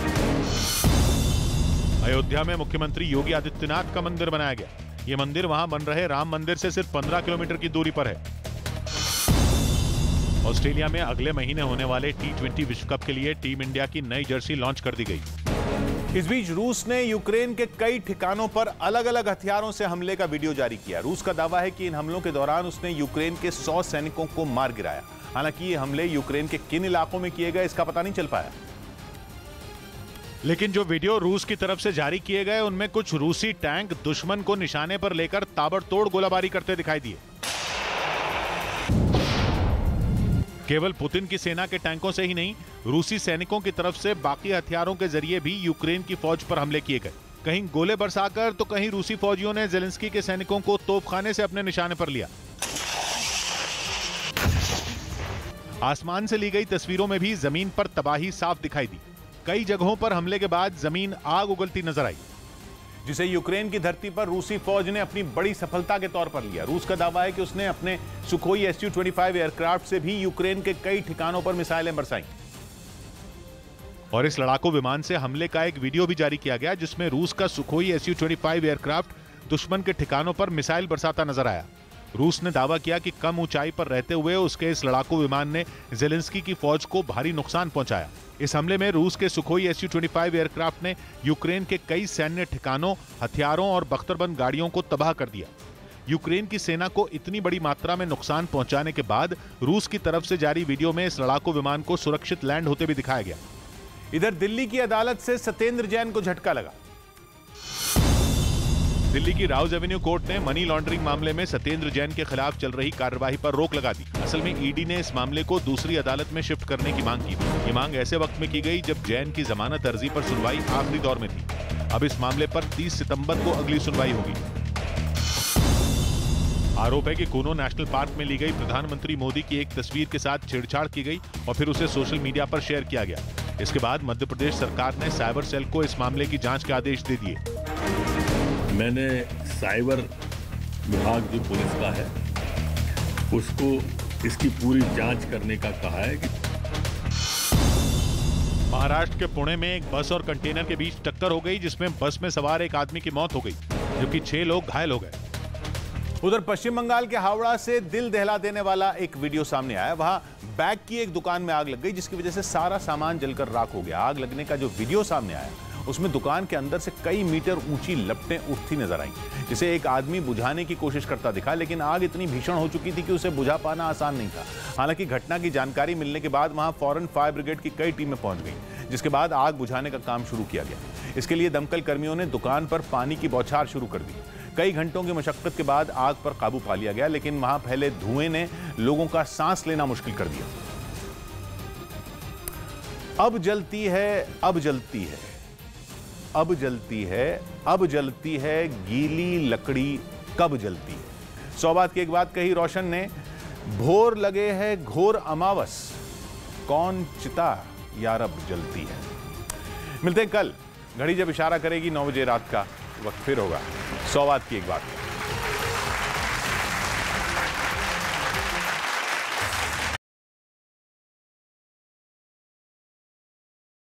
अयोध्या में मुख्यमंत्री योगी आदित्यनाथ का मंदिर बनाया गया। ये मंदिर वहां बन रहे राम मंदिर से सिर्फ पंद्रह किलोमीटर की दूरी पर है। ऑस्ट्रेलिया में अगले महीने होने वाले टी ट्वेंटी विश्व कप के लिए टीम इंडिया की नई जर्सी लॉन्च कर दी गई। इस बीच रूस ने यूक्रेन के कई ठिकानों पर अलग अलग हथियारों से हमले का वीडियो जारी किया। रूस का दावा है कि इन हमलों के दौरान उसने यूक्रेन के सौ सैनिकों को मार गिराया। हालांकि ये हमले यूक्रेन के किन इलाकों में किए गए इसका पता नहीं चल पाया। लेकिन जो वीडियो रूस की तरफ से जारी किए गए उनमें कुछ रूसी टैंक दुश्मन को निशाने पर लेकर ताबड़तोड़ गोलाबारी करते दिखाई दिए। केवल पुतिन की सेना के टैंकों से ही नहीं, रूसी सैनिकों की तरफ से बाकी हथियारों के जरिए भी यूक्रेन की फौज पर हमले किए गए। कहीं गोले बरसाकर तो कहीं रूसी फौजियों ने जेलेंस्की के सैनिकों को तोपखाने से अपने निशाने पर लिया। आसमान से ली गई तस्वीरों में भी जमीन पर तबाही साफ दिखाई दी। कई जगहों पर हमले के बाद जमीन आग उगलती नजर आई, जिसे यूक्रेन की धरती पर रूसी फौज ने अपनी बड़ी सफलता के तौर पर लिया। रूस का दावा है कि उसने अपने सुखोई एस यू पच्चीस एयरक्राफ्ट से भी यूक्रेन के कई ठिकानों पर मिसाइलें बरसाई। और इस लड़ाकू विमान से हमले का एक वीडियो भी जारी किया गया जिसमें रूस का सुखोई एस यू पच्चीस एयरक्राफ्ट दुश्मन के ठिकानों पर मिसाइल बरसाता नजर आया। रूस ने दावा किया कि कम ऊंचाई पर रहते हुए उसके इस लड़ाकू विमान ने जेलेंस्की की फौज को भारी नुकसान पहुंचाया। इस हमले में रूस के सुखोई एस यू पच्चीस एयरक्राफ्ट ने यूक्रेन के कई सैन्य ठिकानों, हथियारों और बख्तरबंद गाड़ियों को तबाह कर दिया। यूक्रेन की सेना को इतनी बड़ी मात्रा में नुकसान पहुंचाने के बाद रूस की तरफ से जारी वीडियो में इस लड़ाकू विमान को सुरक्षित लैंड होते भी दिखाया गया। इधर दिल्ली की अदालत से सत्येंद्र जैन को झटका लगा। दिल्ली की राउज एवेन्यू कोर्ट ने मनी लॉन्ड्रिंग मामले में सत्येंद्र जैन के खिलाफ चल रही कार्रवाई पर रोक लगा दी। असल में ईडी ने इस मामले को दूसरी अदालत में शिफ्ट करने की मांग की थी। ये मांग ऐसे वक्त में की गई जब जैन की जमानत अर्जी पर सुनवाई आखिरी दौर में थी। अब इस मामले पर तीस सितंबर को अगली सुनवाई होगी। आरोप है कि कूनो नेशनल पार्क में ली गई प्रधानमंत्री मोदी की एक तस्वीर के साथ छेड़छाड़ की गई और फिर उसे सोशल मीडिया पर शेयर किया गया। इसके बाद मध्य प्रदेश सरकार ने साइबर सेल को इस मामले की जांच के आदेश दे दिए। मैंने साइबर विभाग जो पुलिस का है उसको इसकी पूरी जांच करने का कहा है। कि महाराष्ट्र के पुणे में एक बस और कंटेनर के बीच टक्कर हो गई जिसमें बस में सवार एक आदमी की मौत हो गई जबकि छह लोग घायल हो गए। उधर पश्चिम बंगाल के हावड़ा से दिल दहला देने वाला एक वीडियो सामने आया। वहां बैग की एक दुकान में आग लग गई जिसकी वजह से सारा सामान जलकर राख हो गया। आग लगने का जो वीडियो सामने आया उसमें दुकान के अंदर से कई मीटर ऊंची लपटें उठती नजर आईं, जिसे एक आदमी बुझाने की कोशिश करता दिखा, लेकिन आग इतनी भीषण हो चुकी थी कि उसे बुझा पाना आसान नहीं था। हालांकि घटना की जानकारी मिलने के बाद वहां फौरन फायर ब्रिगेड की कई टीमें पहुंच गईं, जिसके बाद आग बुझाने का काम शुरू किया गया। इसके लिए दमकल कर्मियों ने दुकान पर पानी की बौछार शुरू कर दी। कई घंटों की मशक्कत के बाद आग पर काबू पा लिया गया, लेकिन वहां फैले धुएं ने लोगों का सांस लेना मुश्किल कर दिया। अब जलती है, अब जलती है, अब जलती है, अब जलती है, गीली लकड़ी कब जलती है। सौ बात की एक बात कही रोशन ने, भोर लगे है घोर अमावस, कौन चिता यारब जलती है। मिलते हैं कल, घड़ी जब इशारा करेगी नौ बजे रात का वक्त फिर होगा सौ बात की एक बात।